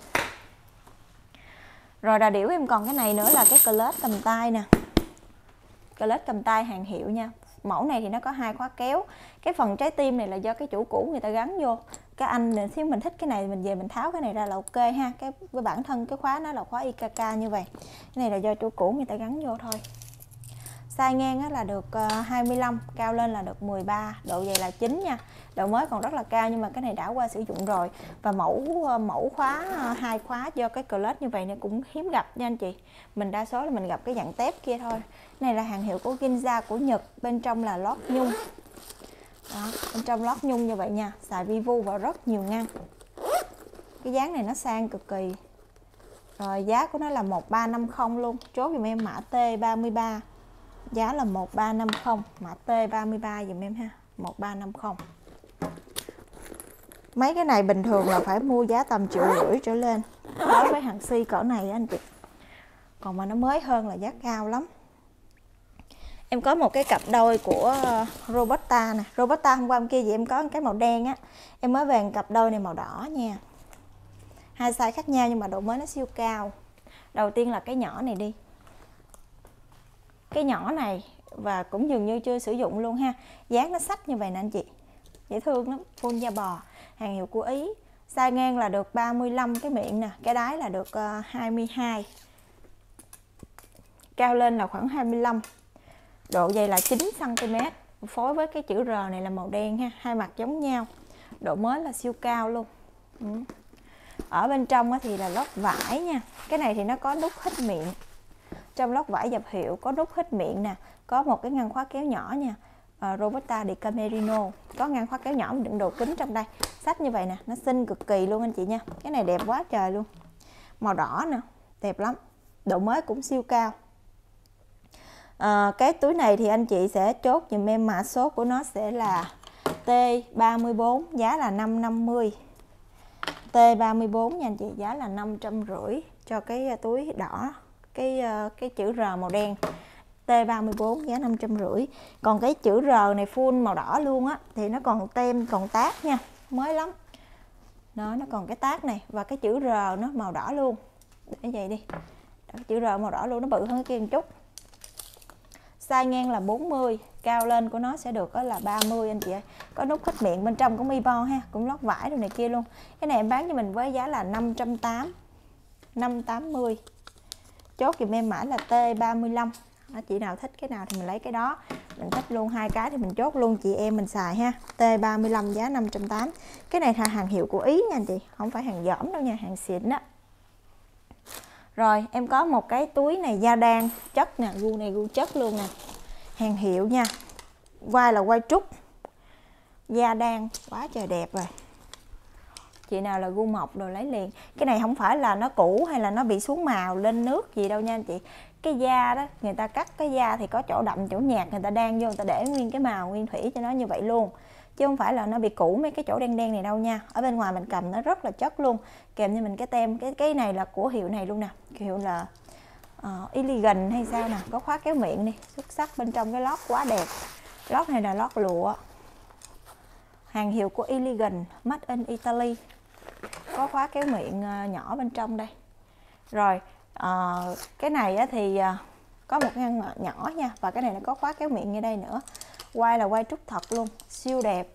Rồi đà điểu em còn cái này nữa là cái clutch cầm tay nè. Clutch cầm tay hàng hiệu nha. Mẫu này thì nó có 2 khóa kéo. Cái phần trái tim này là do cái chủ cũ người ta gắn vô. Các anh nếu mình thích cái này mình về mình tháo cái này ra là ok ha. Cái với bản thân cái khóa nó là khóa IKK như vậy. Cái này là do chủ cũ người ta gắn vô thôi. Size ngang là được 25, cao lên là được 13, độ dày là 9 nha. Độ mới còn rất là cao nhưng mà cái này đã qua sử dụng rồi. Và mẫu khóa 2 khóa do cái clutch như vậy này cũng hiếm gặp nha anh chị. Mình đa số là mình gặp cái dạng tép kia thôi. Cái này là hàng hiệu của Ginza của Nhật, bên trong là lót nhung. Đó, bên trong lót nhung như vậy nha, xài vi vu vào rất nhiều ngăn. Cái dáng này nó sang cực kỳ. Rồi giá của nó là 1350 luôn. Chốt giùm em mã T33. Giá là 1350, mã T33 dùm em ha, 1350. Mấy cái này bình thường là phải mua giá tầm 1,5 triệu trở lên đối với hàng si cỡ này anh chị. Còn mà nó mới hơn là giá cao lắm. Em có một cái cặp đôi của Robusta nè. Robusta hôm qua hôm kia gì em có cái màu đen á. Em mới về cặp đôi này màu đỏ nha. 2 size khác nhau nhưng mà độ mới nó siêu cao. Đầu tiên là cái nhỏ này đi. Cái nhỏ này và cũng dường như chưa sử dụng luôn ha. Dáng nó xách như vậy nè anh chị. Dễ thương lắm, full da bò, hàng hiệu của Ý. Size ngang là được 35 cái miệng nè, cái đáy là được 22. Cao lên là khoảng 25. Độ dày là 9 cm. Phối với cái chữ R này là màu đen ha, hai mặt giống nhau. Độ mới là siêu cao luôn. Ở bên trong thì là lót vải nha. Cái này thì nó có nút hít miệng. Trong lót vải dập hiệu có nút hít miệng nè, có một cái ngăn khóa kéo nhỏ nha. Robusta di Camerino, có ngăn khóa kéo nhỏ đựng đồ kính trong đây. Xách như vậy nè, nó xinh cực kỳ luôn anh chị nha. Cái này đẹp quá trời luôn. Màu đỏ nè, đẹp lắm. Độ mới cũng siêu cao. Cái túi này thì anh chị sẽ chốt dùm em mã số của nó sẽ là T34, giá là 550. T34 nha anh chị, giá là 550 cho cái túi đỏ, cái chữ R màu đen. T34 giá 550. Còn cái chữ R này full màu đỏ luôn á thì nó còn tem, còn tag nha, mới lắm. Nó còn cái tag này và cái chữ R nó màu đỏ luôn. Để vậy đi. Cái chữ R màu đỏ luôn, nó bự hơn cái kia một chút. Size ngang là 40, cao lên của nó sẽ được là 30 anh chị ơi. Có nút hít miệng, bên trong cũng mi bo ha, cũng lót vải đồ này kia luôn. Cái này em bán cho mình với giá là 580. Chốt giùm em mã là T35. Chị nào thích cái nào thì mình lấy cái đó. Mình thích luôn hai cái thì mình chốt luôn chị em mình xài ha. T35 giá 580. Cái này là hàng hiệu của Ý nha anh chị, không phải hàng dỏm đâu nha, hàng xịn đó. Rồi em có một cái túi này da đan chất nè, gu này gu chất luôn nè, hàng hiệu nha. Quai là quai trúc, da đan quá trời đẹp rồi. Chị nào là gu mộc rồi lấy liền. Cái này không phải là nó cũ hay là nó bị xuống màu lên nước gì đâu nha anh chị. Cái da đó, người ta cắt cái da thì có chỗ đậm chỗ nhạt, người ta đan vô, người ta để nguyên cái màu nguyên thủy cho nó như vậy luôn, chứ không phải là nó bị cũ mấy cái chỗ đen đen này đâu nha. Ở bên ngoài mình cầm nó rất là chất luôn, kèm cho mình cái tem. Cái này là của hiệu này luôn nè, hiệu là Elegant hay sao nè, có khóa kéo miệng đi, xuất sắc. Bên trong cái lót quá đẹp. Lót này là lót lụa, hàng hiệu của Elegant, made in Italy. Có khóa kéo miệng nhỏ bên trong đây. Rồi cái này thì có một ngăn nhỏ nha, và cái này nó có khóa kéo miệng như đây nữa. Quai là quai trúc thật luôn, siêu đẹp.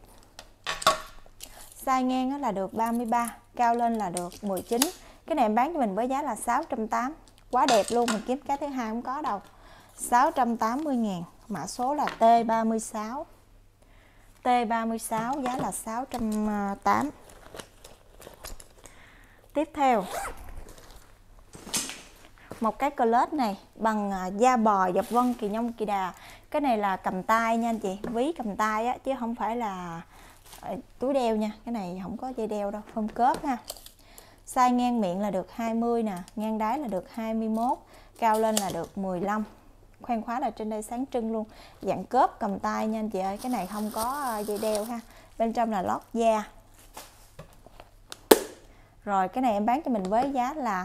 Size ngang là được 33, cao lên là được 19. Cái này em bán cho mình với giá là 680. Quá đẹp luôn, mình kiếm cái thứ hai không có đâu. 680.000, mã số là T36. T36 giá là 680. Tiếp theo một cái clutch này bằng da bò dập vân kỳ nhông kỳ đà. Cái này là cầm tay nha anh chị, ví cầm tay á, chứ không phải là túi đeo nha. Cái này không có dây đeo đâu, phông cớp ha. Size ngang miệng là được 20 nè, ngang đáy là được 21, cao lên là được 15. Khoan khóa là trên đây sáng trưng luôn, dạng cớp cầm tay nha anh chị ơi. Cái này không có dây đeo ha. Bên trong là lót da. Rồi cái này em bán cho mình với giá là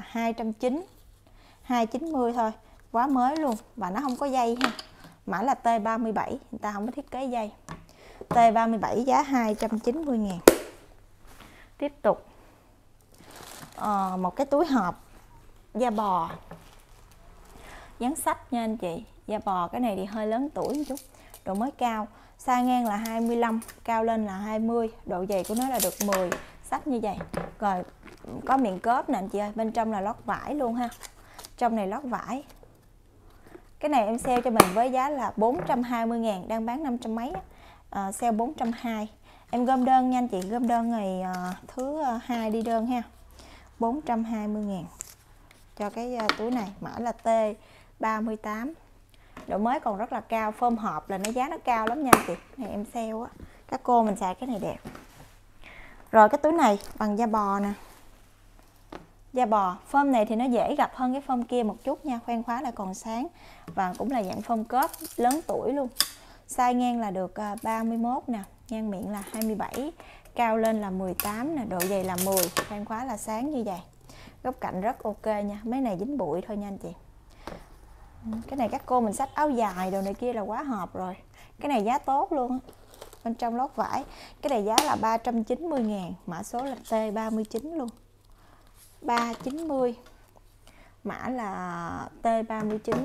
290 thôi, quá mới luôn, và nó không có dây ha. Mã là T37, người ta không có thiết kế dây. T37 giá 290.000. Tiếp tục một cái túi hộp da bò dán sách nha anh chị. Da bò cái này thì hơi lớn tuổi một chút, độ mới cao. Size ngang là 25, cao lên là 20, độ dày của nó là được 10. Sách như vậy. Rồi có miệng cớp nè anh chị ơi, bên trong là lót vải luôn ha. Trong này lót vải. Cái này em sale cho mình với giá là 420.000, đang bán 500 mấy á. Sale 420. Em gom đơn nha anh chị, gom đơn ngày thứ 2 đi đơn ha. 420.000 cho cái túi này, mã là T38. Độ mới còn rất là cao, phơm hộp là nó giá nó cao lắm nha anh chị. Này em sale á, các cô mình xài cái này đẹp. Rồi cái túi này bằng da bò nè. Da bò, phơm này thì nó dễ gặp hơn cái phơm kia một chút nha, khoen khóa là còn sáng và cũng là dạng phơm cớp lớn tuổi luôn. Size ngang là được 31 nè, ngang miệng là 27, cao lên là 18 nè, độ dày là 10, khoen khóa là sáng như vậy. Góc cạnh rất ok nha, mấy này dính bụi thôi nha anh chị. Cái này các cô mình xách áo dài đồ này kia là quá hợp rồi. Cái này giá tốt luôn á. Bên trong lót vải. Cái này giá là 390.000, mã số là T39 luôn. 390. Mã là T39.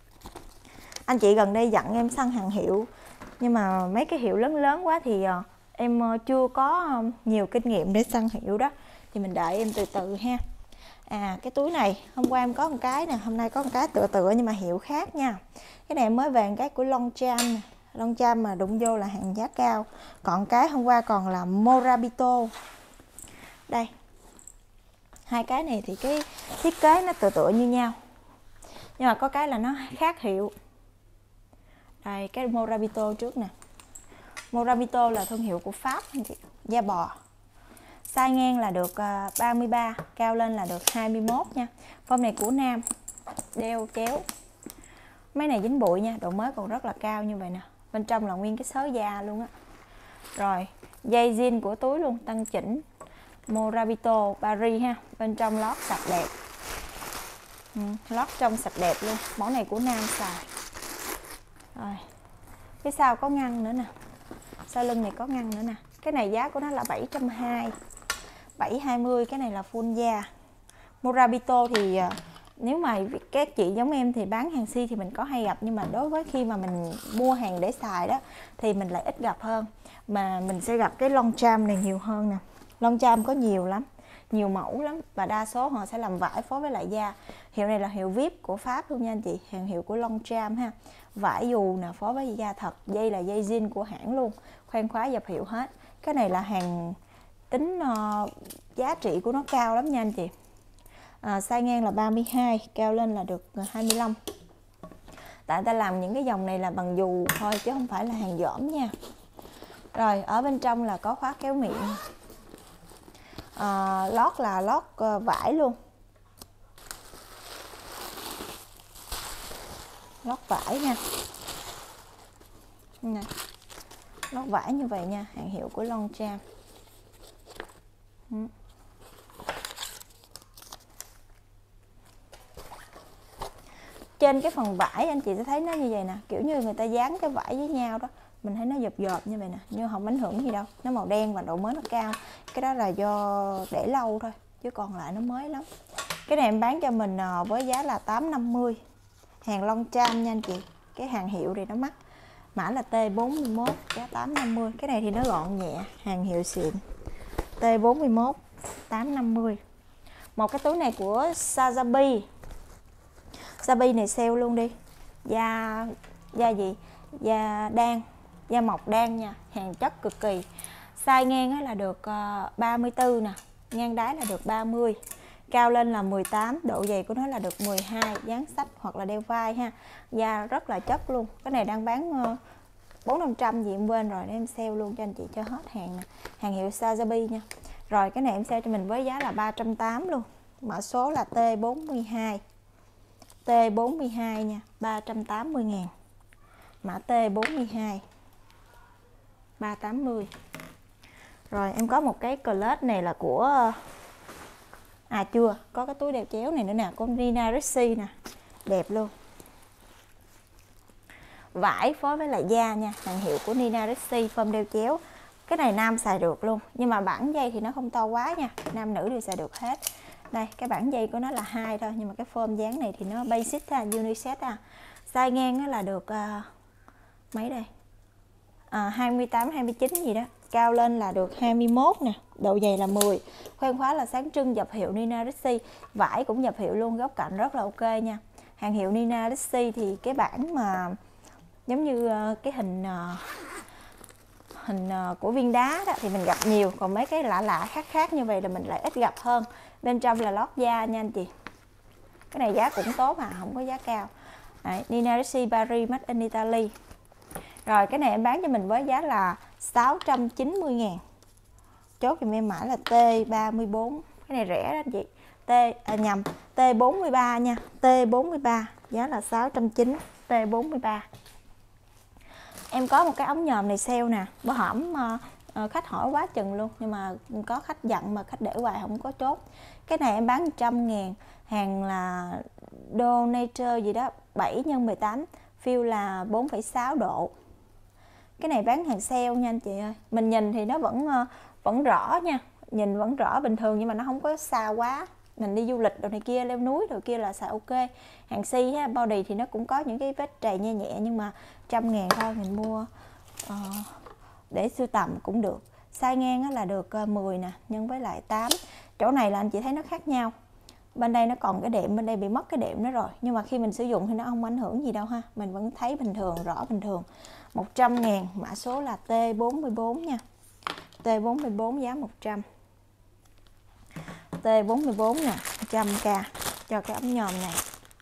Anh chị gần đây dặn em săn hàng hiệu, nhưng mà mấy cái hiệu lớn lớn quá thì Em chưa có nhiều kinh nghiệm để săn hiệu đó, thì mình đợi em từ từ ha. Cái túi này hôm qua em có một cái nè, hôm nay có một cái tựa tựa nhưng mà hiệu khác nha. Cái này em mới về một cái của Longchamp nè. Longchamp mà đụng vô là hàng giá cao. Còn cái hôm qua còn là Morabito. Đây. Hai cái này thì cái thiết kế nó tựa tựa như nhau, nhưng mà có cái là nó khác hiệu. Đây, cái Morabito trước nè. Morabito là thương hiệu của Pháp anh chị, da bò. Size ngang là được 33, cao lên là được 21 nha. Form này của nam, đeo chéo. Mấy này dính bụi nha, độ mới còn rất là cao như vậy nè. Bên trong là nguyên cái sớ da luôn á. Rồi, dây zin của túi luôn, tăng chỉnh. Morabito Paris ha, bên trong lót sạch đẹp. Lót trong sạch đẹp luôn. Món này của nam xài. Rồi, phía sau có ngăn nữa nè. Sau lưng này có ngăn nữa nè. Cái này giá của nó là 720, 720. Cái này là full da. Morabito thì nếu mà các chị giống em thì bán hàng si thì mình có hay gặp, nhưng mà đối với khi mà mình mua hàng để xài đó thì mình lại ít gặp hơn, mà mình sẽ gặp cái Longchamp này nhiều hơn nè. Longchamp có nhiều lắm, nhiều mẫu lắm, và đa số họ sẽ làm vải phối với lại da. Hiệu này là hiệu VIP của Pháp luôn nha anh chị, hàng hiệu của Longchamp ha. Vải dù nè, phối với da thật, dây là dây zin của hãng luôn, khoan khóa dập hiệu hết. Cái này là hàng tính giá trị của nó cao lắm nha anh chị. Size ngang là 32, cao lên là được 25. Tại ta làm những cái dòng này là bằng dù thôi chứ không phải là hàng dỏm nha. Rồi ở bên trong là có khóa kéo miệng. Lót là lót vải luôn. Lót vải nha. Này. Lót vải như vậy nha, hàng hiệu của Longchamp. Trên cái phần vải anh chị sẽ thấy nó như vậy nè, kiểu như người ta dán cái vải với nhau đó, mình thấy nó dợp dợp như vậy nè, nhưng không ảnh hưởng gì đâu, nó màu đen và độ mới nó cao. Cái đó là do để lâu thôi, chứ còn lại nó mới lắm. Cái này em bán cho mình với giá là 850, hàng Longchamp nha anh chị. Cái hàng hiệu thì nó mắc, mã là T41, giá 850. Cái này thì nó gọn nhẹ, hàng hiệu xịn. T41 850. Một cái túi này của Sazabi. Sabi này sale luôn đi. Da gì? Da đan, da mọc đan nha, hàng chất cực kỳ. Size ngang là được 34 nè, ngang đáy là được 30, cao lên là 18, độ dày của nó là được 12, dán sách hoặc là đeo vai ha. Da rất là chất luôn. Cái này đang bán 400-500 gì em quên rồi, để em sale luôn cho anh chị cho hết hàng nè. Hàng hiệu Sazabi nha. Rồi cái này em sale cho mình với giá là 380 luôn. Mã số là T42. T42 nha, 380.000. Mã T42 380. Rồi em có một cái clutch này là của chưa, có cái túi đeo chéo này nữa nè, con Nina Ricci nè, đẹp luôn. Vải phối với lại da nha, hàng hiệu của Nina Ricci, form đeo chéo. Cái này nam xài được luôn, nhưng mà bản dây thì nó không to quá nha, nam nữ đều xài được hết. Đây, cái bản dây của nó là 2 thôi, nhưng mà cái form dáng này thì nó basic ha, unisex ha. Size ngang nó là được mấy đây? 28 29 gì đó. Cao lên là được 21 nè, độ dày là 10. Khoen khóa là sáng trưng, dập hiệu Nina Ricci, vải cũng dập hiệu luôn, góc cạnh rất là ok nha. Hàng hiệu Nina Ricci thì cái bản mà giống như cái hình của viên đá đó thì mình gặp nhiều, còn mấy cái lạ lạ khác khác như vậy là mình lại ít gặp hơn. Bên trong là lót da nha anh chị. Cái này giá cũng tốt mà, không có giá cao. Đấy, Nina Ricci Paris Made in Italy. Rồi cái này em bán cho mình với giá là 690.000. Chốt giùm em mã là T34. Cái này rẻ đó anh chị. T43 nha. T43 giá là 690, T43. Em có một cái ống nhòm này sale nè, bữa hổm khách hỏi quá chừng luôn, nhưng mà có khách dặn mà khách để hoài không có chốt. Cái này em bán 100.000, hàng là Donator gì đó, 7 x 18, fill là 4,6 độ. Cái này bán hàng sale nha anh chị ơi. Mình nhìn thì nó vẫn rõ nha, nhìn vẫn rõ bình thường, nhưng mà nó không có xa quá. Mình đi du lịch đồ này kia, leo núi đồ kia là xài ok. Hàng si ha, body thì nó cũng có những cái vết trầy nhẹ nhẹ, nhưng mà 100.000 thôi. Mình mua để sưu tầm cũng được. Size ngang là được 10 nè, nhân với lại 8. Chỗ này là anh chị thấy nó khác nhau. Bên đây nó còn cái đệm, bên đây bị mất cái đệm đó rồi. Nhưng mà khi mình sử dụng thì nó không ảnh hưởng gì đâu ha. Mình vẫn thấy bình thường, rõ bình thường. 100.000, mã số là T44 nha. T44 giá 100. T44 nè, 100k cho cái ống nhòm này.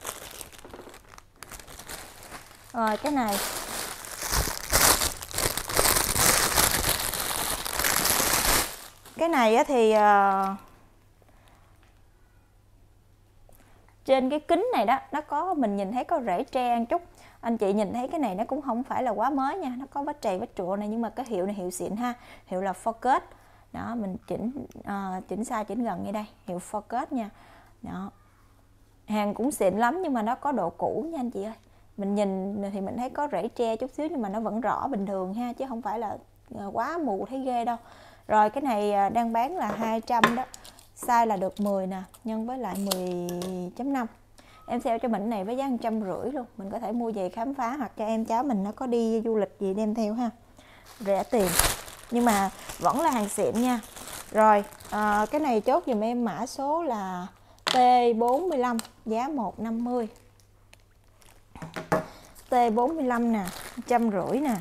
Rồi cái này thì trên cái kính này đó, nó có, mình nhìn thấy có rễ tre một chút. Anh chị nhìn thấy cái này nó cũng không phải là quá mới nha, nó có vết trầy vết trụa này, nhưng mà cái hiệu này hiệu xịn ha, hiệu là Focus. Đó, mình chỉnh xa chỉnh gần ngay đây, hiệu Focus nha. Đó. Hàng cũng xịn lắm nhưng mà nó có độ cũ nha anh chị ơi. Mình nhìn thì mình thấy có rễ tre chút xíu nhưng mà nó vẫn rõ bình thường ha, chứ không phải là quá mù thấy ghê đâu. Rồi cái này đang bán là 200 đó. Size là được 10 nè, nhân với lại 10.5. Em sale cho mình này với giá 150 luôn. Mình có thể mua về khám phá, hoặc cho em cháu mình nó có đi du lịch gì đem theo ha. Rẻ tiền. Nhưng mà vẫn là hàng xịn nha. Rồi, cái này chốt dùm em mã số là T45, giá 150. T45 nè, 150 nè.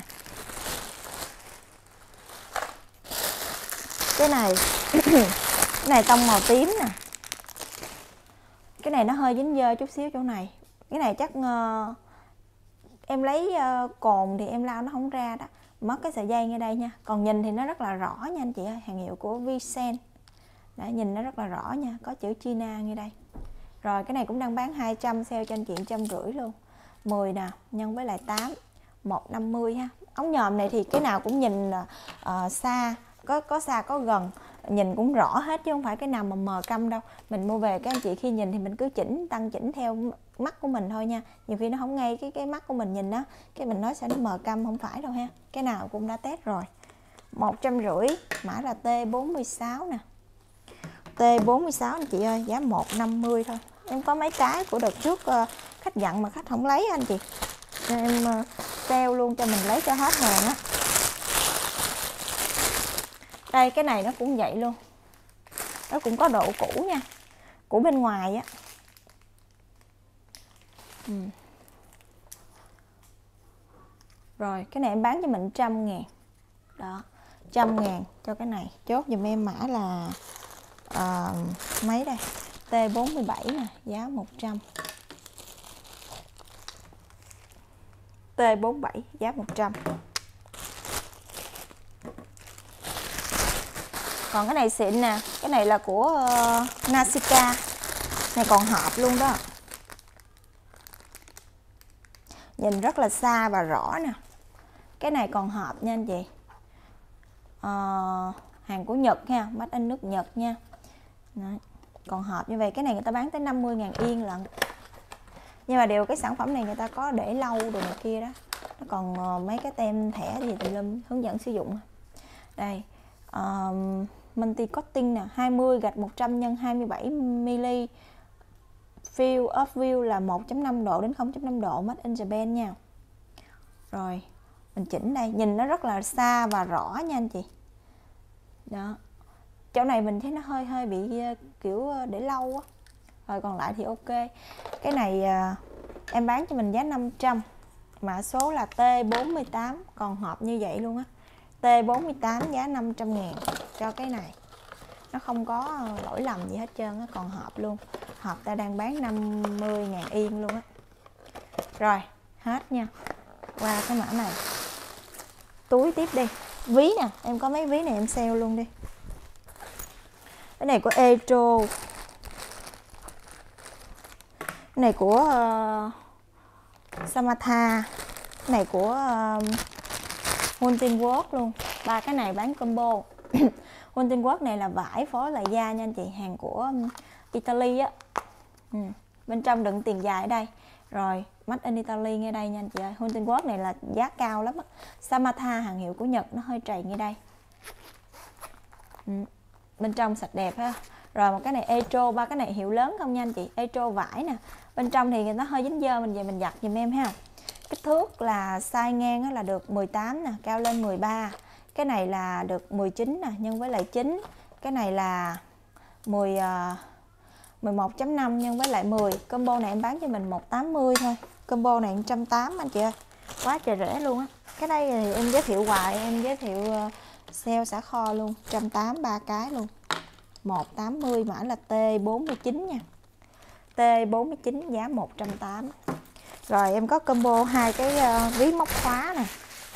Cái này cái này tông màu tím nè. Cái này nó hơi dính dơ chút xíu chỗ này. Cái này chắc em lấy cồn thì em lau nó không ra đó. Mất cái sợi dây ngay đây nha. Còn nhìn thì nó rất là rõ nha anh chị ơi. Hàng hiệu của Vicen. Đã nhìn nó rất là rõ nha. Có chữ China ngay đây. Rồi cái này cũng đang bán 200, sale cho anh chị 150 luôn. 10 nè, nhân với lại 8, 150 ha. Ống nhòm này thì cái nào cũng nhìn xa, có xa có gần, nhìn cũng rõ hết chứ không phải cái nào mà mờ câm đâu. Mình mua về các anh chị khi nhìn thì mình cứ tăng chỉnh theo mắt của mình thôi nha. Nhiều khi nó không ngay cái mắt của mình nhìn đó, cái mình nói sẽ nó mờ câm, không phải đâu ha. Cái nào cũng đã test rồi. 150, mã là T46 nè. T46 anh chị ơi, giá 150 thôi. Em có mấy cái của đợt trước khách dặn mà khách không lấy anh chị, nên em sale luôn cho mình lấy cho hết hàng á. Đây cái này nó cũng vậy luôn, nó cũng có độ cũ nha, của bên ngoài á. Rồi cái này em bán cho mình 100.000 đó, 100.000 cho cái này. Chốt dùm em mã là mấy đây, T47 nè, giá 100. T47 giá 100. Còn cái này xịn nè, cái này là của Nasica. Này còn hộp luôn đó. Nhìn rất là xa và rõ nè. Cái này còn hộp nha anh chị. Hàng của Nhật ha, made in nước Nhật nha. Đấy. Còn hộp như vậy, cái này người ta bán tới 50.000 yên lận. Nhưng mà điều cái sản phẩm này người ta có để lâu rồi này kia đó. Nó còn mấy cái tem thẻ gì tùm lum, hướng dẫn sử dụng. Đây, multi coating nè, 20/100 x 27 ml. Field of view là 1.5 độ đến 0.5 độ, made in Japan nha. Rồi, mình chỉnh đây, nhìn nó rất là xa và rõ nha anh chị. Đó. Chỗ này mình thấy nó hơi bị kiểu để lâu á. Rồi còn lại thì ok. Cái này em bán cho mình giá 500. Mã số là T48, còn hộp như vậy luôn á. T48 giá 500.000 cho cái này. Nó không có lỗi lầm gì hết trơn á, còn hộp luôn. Hộp ta đang bán 50.000 yên luôn á. Rồi, hết nha. Qua cái mã này. Túi tiếp đi. Ví nè, em có mấy ví này em sale luôn đi. Cái này của Etro. Cái này của Samatha. Cái này của Hunting Work luôn. Ba cái này bán combo. Hunting Work này là vải phối là da nha anh chị, hàng của Italy á. Bên trong đựng tiền dài ở đây. Rồi, made in Italy ngay đây nha anh chị ơi. Hunting Work này là giá cao lắm á. Samatha hàng hiệu của Nhật, nó hơi trầy ngay đây. Bên trong sạch đẹp ha. Rồi một cái này Etro, ba cái này hiệu lớn không nha anh chị. Etro vải nè. Bên trong thì nó hơi dính dơ, mình về mình giặt giùm em ha. Kích thước là size ngang là được 18 nè, cao lên 13. Cái này là được 19 nè, nhân với lại 9. Cái này là 11.5 nhân với lại 10. Combo này em bán cho mình 180 thôi. Combo này 180 anh chị ơi. Quá trời rẻ luôn á. Cái đây thì em giới thiệu hoài, em giới thiệu sale xả kho luôn, 180 3 cái luôn. 180 mã là T49 nha. T49 giá 180. Rồi em có combo 2 cái ví móc khóa nè.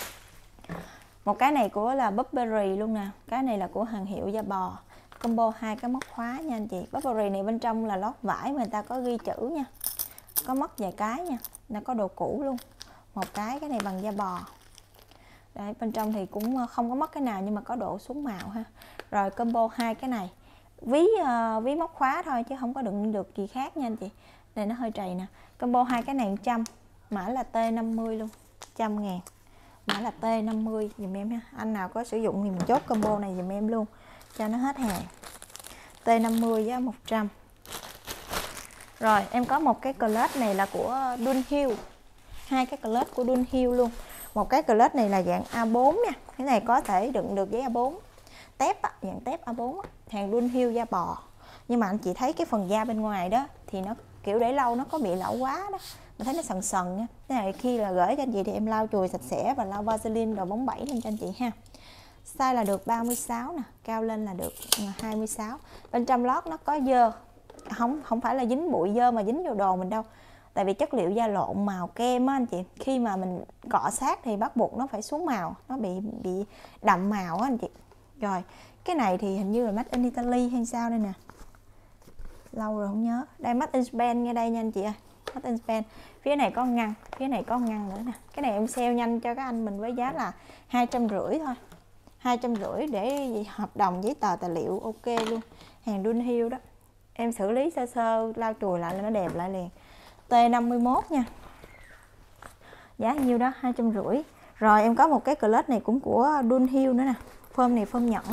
Một cái này của là Burberry luôn nè. Cái này là của hàng hiệu da bò. Combo 2 cái móc khóa nha anh chị. Burberry này bên trong là lót vải mà người ta có ghi chữ nha. Có mất vài cái nha. Nó có đồ cũ luôn. Một cái này bằng da bò. Đấy, bên trong thì cũng không có mất cái nào nhưng mà có độ xuống màu ha. Rồi combo 2 cái này. Ví móc khóa thôi chứ không có đựng được gì khác nha anh chị. Đây nó hơi trầy nè. Combo 2 cái này 100. Mã là T50 luôn. 100.000. Mã là T50 dùm em ha. Anh nào có sử dụng thì mình chốt combo này dùm em luôn cho nó hết hàng. T50 giá 100. Rồi em có một cái clutch này là của Dunhill. 2 cái clutch của Dunhill luôn. Một cái clutch này là dạng A4 nha. Cái này có thể đựng được giấy A4. Tép á, dạng tép A4 á. Hàng Dunhill da bò. Nhưng mà anh chị thấy cái phần da bên ngoài đó thì nó kiểu để lâu nó có bị lão quá đó. Mình thấy nó sần sần nha. Cái này khi là gửi cho anh chị thì em lau chùi sạch sẽ và lau Vaseline rồi bóng bẩy lên cho anh chị ha. Size là được 36 nè, cao lên là được 26. Bên trong lót nó có dơ. Không phải là dính bụi dơ mà dính vô đồ mình đâu. Tại vì chất liệu da lộn màu kem á anh chị. Khi mà mình cọ sát thì bắt buộc nó phải xuống màu, nó bị đậm màu á anh chị. Rồi, cái này thì hình như là Made in Italy hay sao đây nè. Lâu rồi không nhớ. Đây Made in Spain ngay đây nha anh chị ơi. Made in Spain. Phía này có ngăn, phía này có ngăn nữa nè. Cái này em sale nhanh cho các anh mình với giá là 250 thôi. 250 để hợp đồng giấy tờ tài liệu ok luôn. Hàng Dunhill đó. Em xử lý sơ sơ lau chùi lại là nó đẹp lại liền. T51 nha. Giá nhiêu đó 250. Rồi em có một cái clutch này cũng của Dunhill nữa nè. Phơm này phơm nhỏ.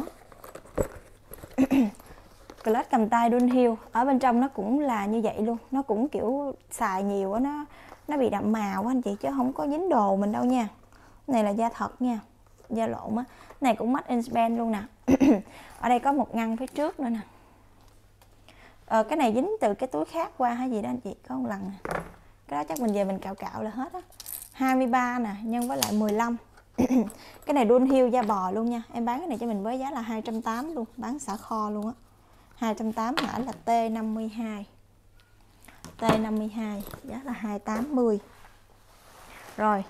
Clutch cầm tay Dunhill. Ở bên trong nó cũng là như vậy luôn. Nó cũng kiểu xài nhiều á, nó bị đậm màu á anh chị chứ không có dính đồ mình đâu nha. Cái này là da thật nha. Da lộn á. Cái này cũng Made in Spain luôn nè. Ở đây có một ngăn phía trước nữa nè. Cái này dính từ cái túi khác qua hay gì đó anh chị, có một lần nè. Cái đó chắc mình về mình cạo là hết á. 23 nè, nhân với lại 15. Cái này Dunhill da bò luôn nha. Em bán cái này cho mình với giá là 280 luôn, bán xả kho luôn á. 280 mã là T52. T52 giá là 280. Rồi.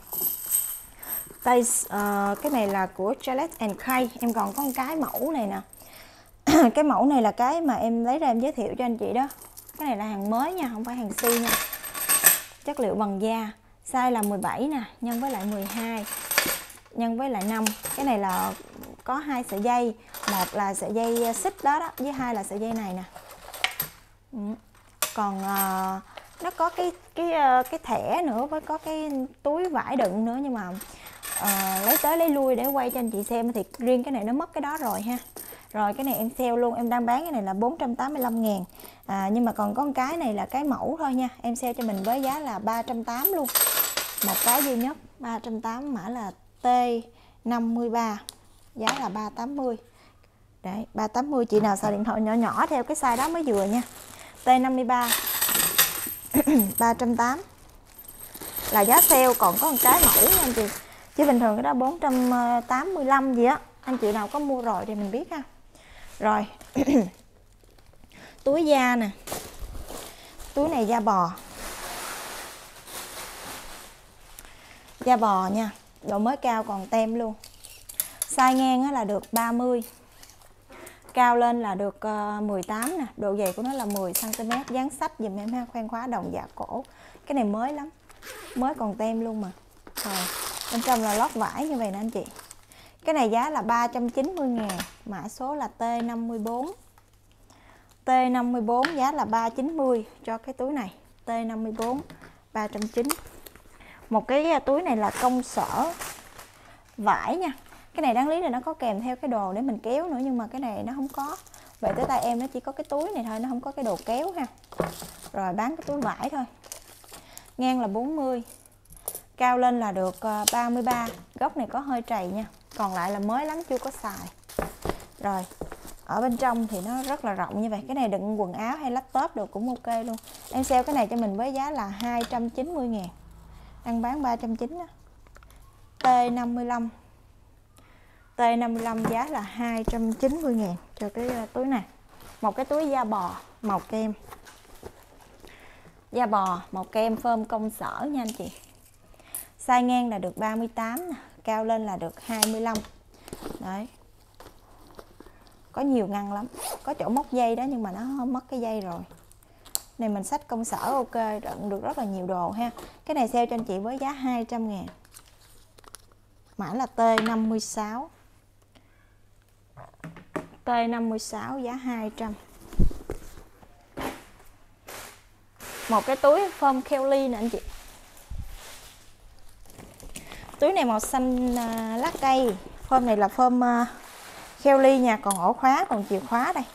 Cái này là của Gillette & Kay. Em còn có một cái mẫu này nè. Cái mẫu này là cái mà em lấy ra em giới thiệu cho anh chị đó. Cái này là hàng mới nha, không phải hàng si nha. Chất liệu bằng da. Size là 17 nè, nhân với lại 12, nhân với lại 5. Cái này là có 2 sợi dây. Một là sợi dây xích đó đó, với 2 là sợi dây này nè. Còn nó có cái thẻ nữa, với có cái túi vải đựng nữa. Nhưng mà lấy tới lấy lui để quay cho anh chị xem thì riêng cái này nó mất cái đó rồi ha. Rồi cái này em sale luôn, em đang bán cái này là 485.000. Nhưng mà còn có một cái này là cái mẫu thôi nha. Em sale cho mình với giá là 380 luôn. Một cái duy nhất 380, mã là T53. Giá là 380. Đấy, 380 chị nào xài điện thoại nhỏ nhỏ theo cái size đó mới vừa nha. T53 380 là giá sale, còn có một cái mẫu nha anh chị. Chứ bình thường cái đó 485 gì á. Anh chị nào có mua rồi thì mình biết ha. Rồi. Túi da nè. Túi này da bò. Da bò nha. Độ mới cao còn tem luôn. Size ngang là được 30. Cao lên là được 18 nè. Độ dày của nó là 10 cm. Dán sách dùm em ha. Khoen khóa đồng dạ cổ. Cái này mới lắm. Mới còn tem luôn mà. Rồi. Bên trong là lót vải như vậy nè anh chị. Cái này giá là 390.000. Mã số là T54. T54 giá là 390 cho cái túi này. T54 390. Một cái túi này là công sở vải nha. Cái này đáng lý là nó có kèm theo cái đồ để mình kéo nữa, nhưng mà cái này nó không có. Vậy tới tay em nó chỉ có cái túi này thôi, nó không có cái đồ kéo ha. Rồi bán cái túi vải thôi. Ngang là 40. cao lên là được 33. Góc này có hơi trầy nha, còn lại là mới lắm, chưa có xài. Rồi ở bên trong thì nó rất là rộng như vậy. Cái này đựng quần áo hay laptop được cũng ok luôn. Em sale cái này cho mình với giá là 290.000, đang bán 390 đó. T55 T55 giá là 290.000 cho cái túi này. Một cái túi da bò màu kem, da bò màu kem phơm công sở nha anh chị. Size ngang là được 38 nè, cao lên là được 25. Đấy, có nhiều ngăn lắm, có chỗ móc dây đó nhưng mà nó mất cái dây rồi. Này mình xách công sở ok, đựng được rất là nhiều đồ ha. Cái này sale cho anh chị với giá 200.000. Mã là T56. T56 giá 200. Một cái túi phơm Kelly nè anh chị. Túi này màu xanh lá cây. Phơm này là phơm Kelly nha, còn ổ khóa, còn chìa khóa đây.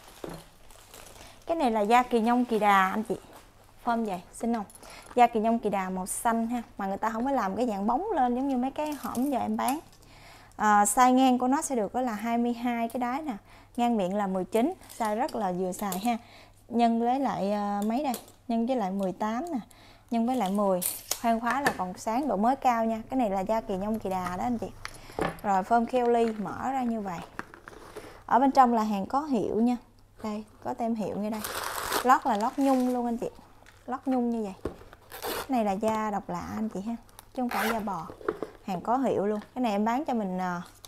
Cái này là da kỳ nhông kỳ đà anh chị. Phơm vậy, xinh không? Da kỳ nhông kỳ đà màu xanh ha, mà người ta không có làm cái dạng bóng lên giống như mấy cái hõm giờ em bán. Size ngang của nó sẽ được đó là 22 cái đáy nè, ngang miệng là 19, size rất là vừa xài ha. Nhân với lại mấy đây, nhân với lại 18 nè, nhân với lại 10. Khoan khóa là còn sáng, độ mới cao nha. Cái này là da kỳ nhông kỳ đà đó anh chị. Rồi phơm Kelly mở ra như vậy. Ở bên trong là hàng có hiệu nha. Đây, có tem hiệu như đây. Lót là lót nhung luôn anh chị. Lót nhung như vậy. Cái này là da độc lạ anh chị ha, chứ không phải da bò. Hàng có hiệu luôn. Cái này em bán cho mình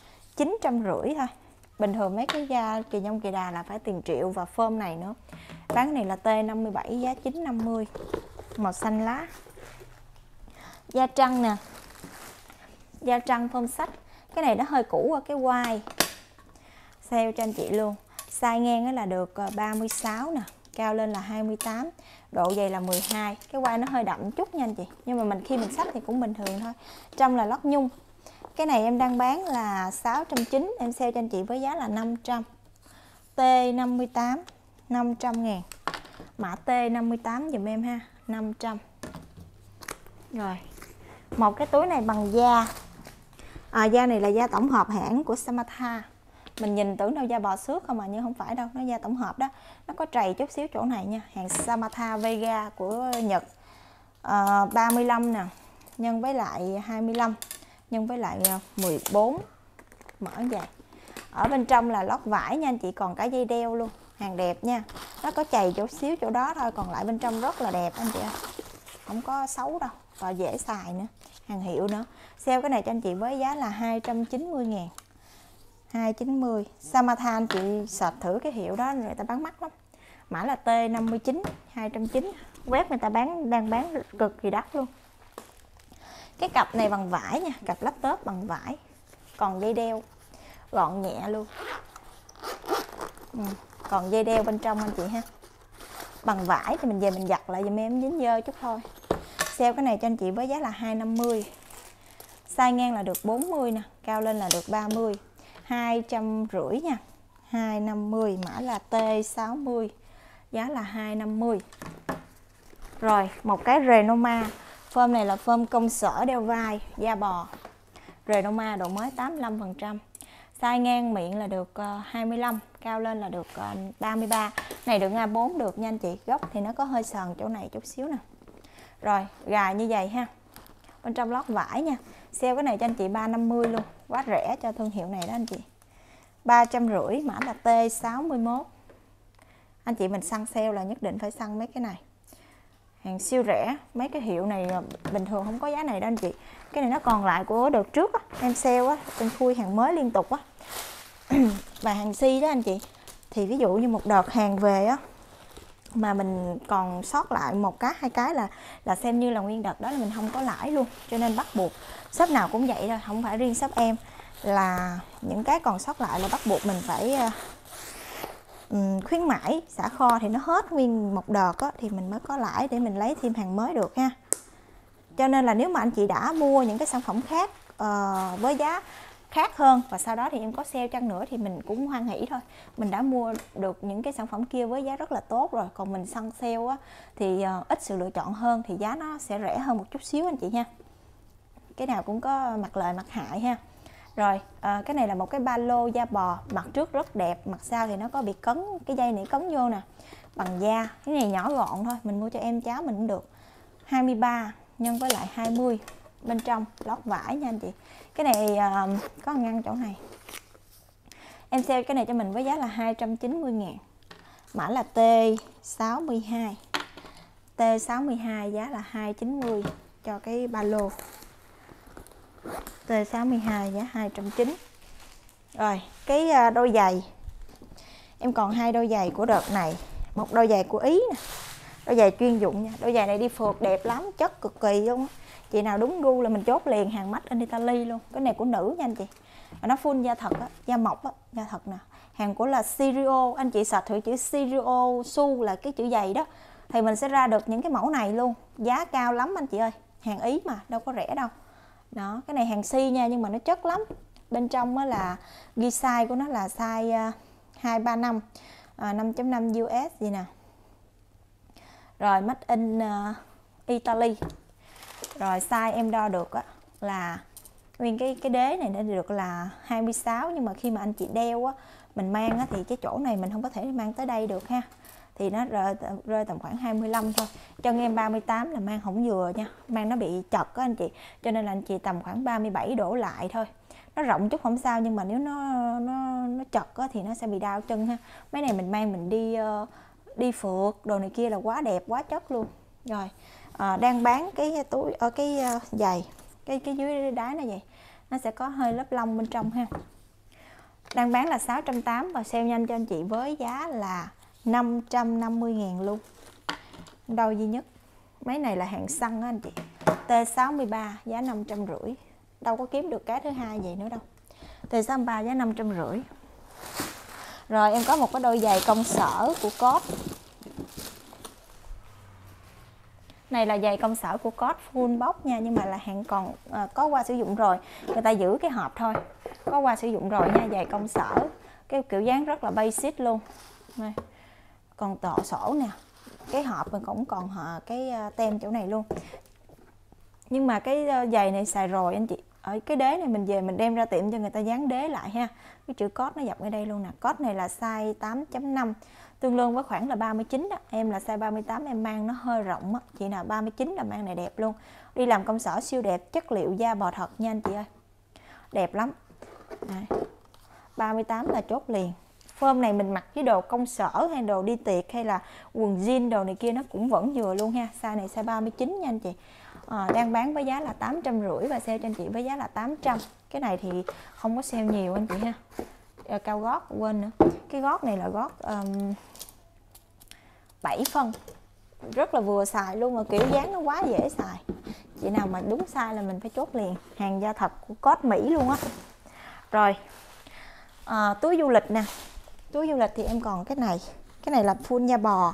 950 thôi. Bình thường mấy cái da kỳ nhông kỳ đà là phải tiền triệu, và phơm này nữa. Bán cái này là T57 giá 950. Màu xanh lá. Da trăng nè. Da trăng phơm sách. Cái này nó hơi cũ ở cái quai. Sale cho anh chị luôn. Size ngang là được 36 nè, cao lên là 28, độ dày là 12. Cái quai nó hơi đậm chút nha anh chị, nhưng mà khi mình xách thì cũng bình thường thôi. Trong là lót nhung. Cái này em đang bán là 690, em sale cho anh chị với giá là 500. T58 500.000. Mã T58 dùm em ha, 500. Rồi. Một cái túi này bằng da. Da này là da tổng hợp hãng của Samatha. Mình nhìn tưởng đâu da bò xước không mà, nhưng không phải đâu, nó da tổng hợp đó. Nó có trầy chút xíu chỗ này nha. Hàng Samatha Vega của Nhật. 35 nè, nhân với lại 25, nhân với lại 14. Mở vậy. Ở bên trong là lót vải nha anh chị, còn cả dây đeo luôn. Hàng đẹp nha. Nó có chày chút xíu chỗ đó thôi, còn lại bên trong rất là đẹp anh chị ạ. Không có xấu đâu, và dễ xài nữa. Hàng hiệu nữa. Sale cái này cho anh chị với giá là 290.000. 290. Samatha anh chị search thử cái hiệu đó, người ta bán mắc lắm. Mã là T59 290. Web người ta đang bán cực kỳ đắt luôn. Cái cặp này bằng vải nha, cặp laptop bằng vải. Còn dây đeo gọn nhẹ luôn. Còn dây đeo bên trong anh chị ha. Bằng vải thì mình về mình giặt lại giùm em, dính dơ chút thôi. Sale cái này cho anh chị với giá là 250. Size ngang là được 40 nè, cao lên là được 30. 250 nha. 250, mã là T60. Giá là 250. Rồi, một cái Renoma. Phơm này là phơm công sở đeo vai, da bò. Renoma độ mới 85%. Size ngang miệng là được 25, cao lên là được 33. Này được A4 được nha anh chị. Góc thì nó có hơi sờn chỗ này chút xíu nè. Rồi, gài như vậy ha. Bên trong lót vải nha. Sale cái này cho anh chị 350 luôn. Quá rẻ cho thương hiệu này đó anh chị. 350, mã là T61. Anh chị mình săn sale là nhất định phải săn mấy cái này. Hàng siêu rẻ. Mấy cái hiệu này bình thường không có giá này đâu anh chị. Cái này nó còn lại của đợt trước á, em sale á, em khui hàng mới liên tục á. Và hàng si đó anh chị. Thì ví dụ như một đợt hàng về á, mà mình còn sót lại một cái hai cái là xem như là nguyên đợt đó là mình không có lãi luôn. Cho nên bắt buộc shop nào cũng vậy thôi, không phải riêng shop em, là những cái còn sót lại là bắt buộc mình phải khuyến mãi xả kho, thì nó hết nguyên một đợt á, thì mình mới có lãi để mình lấy thêm hàng mới được ha. Cho nên là nếu mà anh chị đã mua những cái sản phẩm khác với giá khác hơn, và sau đó thì em có sale chăng nữa thì mình cũng hoan hỉ thôi. Mình đã mua được những cái sản phẩm kia với giá rất là tốt rồi, còn mình săn sale á, thì ít sự lựa chọn hơn thì giá nó sẽ rẻ hơn một chút xíu anh chị nha. cái nào cũng có mặt lợi mặt hại ha. Rồi cái này là một cái ba lô da bò, mặt trước rất đẹp, mặt sau thì nó có bị cấn, cái dây này cấn vô nè, bằng da. Cái này nhỏ gọn thôi, mình mua cho em cháu mình cũng được. 23 nhân với lại 20, bên trong lót vải nha anh chị. Cái này có ngăn chỗ này. Em sale cái này cho mình với giá là 290.000. Mã là T62. T62 giá là 290 cho cái ba lô. T62 giá 290. Rồi, cái đôi giày. Em còn 2 đôi giày của đợt này, một đôi giày của Ý nè. Đôi giày chuyên dụng nha. Đôi giày này đi phượt đẹp lắm, chất cực kỳ luôn á. Chị nào đúng gu là mình chốt liền, hàng Made in Italy luôn. Cái này của nữ nha anh chị. Và nó full da thật á, da mộc á, da thật nè. Hàng của là Sirio, anh chị search thử chữ Sirio Su là cái chữ giày đó thì mình sẽ ra được những cái mẫu này luôn. Giá cao lắm anh chị ơi. Hàng Ý mà, đâu có rẻ đâu. Đó, cái này hàng Si nha nhưng mà nó chất lắm. Bên trong á là ghi size của nó là size 235 5.5 US gì nè. Rồi Made in Italy. Rồi size em đo được á là nguyên cái đế này nó được là 26, nhưng mà khi mà anh chị đeo á, mình mang á thì cái chỗ này mình không có thể mang tới đây được ha. Thì nó rơi tầm khoảng 25 thôi. Chân em 38 là mang không vừa nha. Mang nó bị chật á anh chị. Cho nên là anh chị tầm khoảng 37 đổ lại thôi. Nó rộng chút không sao, nhưng mà nếu nó chật á thì nó sẽ bị đau chân ha. Mấy này mình mang mình đi phượt đồ này kia là quá đẹp, quá chất luôn. Rồi đang bán cái túi ở cái giày, cái dưới đáy này vậy, nó sẽ có hơi lớp lông bên trong ha. Đang bán là 680 và sale nhanh cho anh chị với giá là 550.000 luôn. Đôi duy nhất. Mấy này là hàng xăng á anh chị. T63 giá 550. Đâu có kiếm được cái thứ hai vậy nữa đâu. T63 giá 550. Rồi em có một cái đôi giày công sở của Cốt. Này là giày công sở của Cốt full box nha, nhưng mà là hàng còn có qua sử dụng rồi. Người ta giữ cái hộp thôi. Có qua sử dụng rồi nha, giày công sở. Cái kiểu dáng rất là basic luôn. Đây. Còn tọ sổ nè. Cái hộp mình cũng còn cái tem chỗ này luôn. Nhưng mà cái giày này xài rồi anh chị. Ở cái đế này mình về mình đem ra tiệm cho người ta dán đế lại ha. Cái chữ Cốt nó dập ở đây luôn nè. Cốt này là size 8.5. Tương đương với khoảng là 39 đó. Em là size 38, em mang nó hơi rộng á. Chị nào 39 là mang này đẹp luôn. Đi làm công sở siêu đẹp, chất liệu da bò thật nha anh chị ơi. Đẹp lắm. Đây. 38 là chốt liền. Form này mình mặc với đồ công sở hay đồ đi tiệc hay là quần jean đồ này kia nó cũng vẫn vừa luôn ha. Size này size 39 nha anh chị. Đang bán với giá là 850 và sale cho anh chị với giá là 800. Cái này thì không có sale nhiều anh chị ha. Cao gót quên nữa. Cái gót này là gót 7 phân. Rất là vừa xài luôn, mà kiểu dáng nó quá dễ xài. Chị nào mà đúng size là mình phải chốt liền. Hàng da thật của Cốt Mỹ luôn á. Rồi túi du lịch nè. Túi du lịch thì em còn cái này. Cái này là full da bò.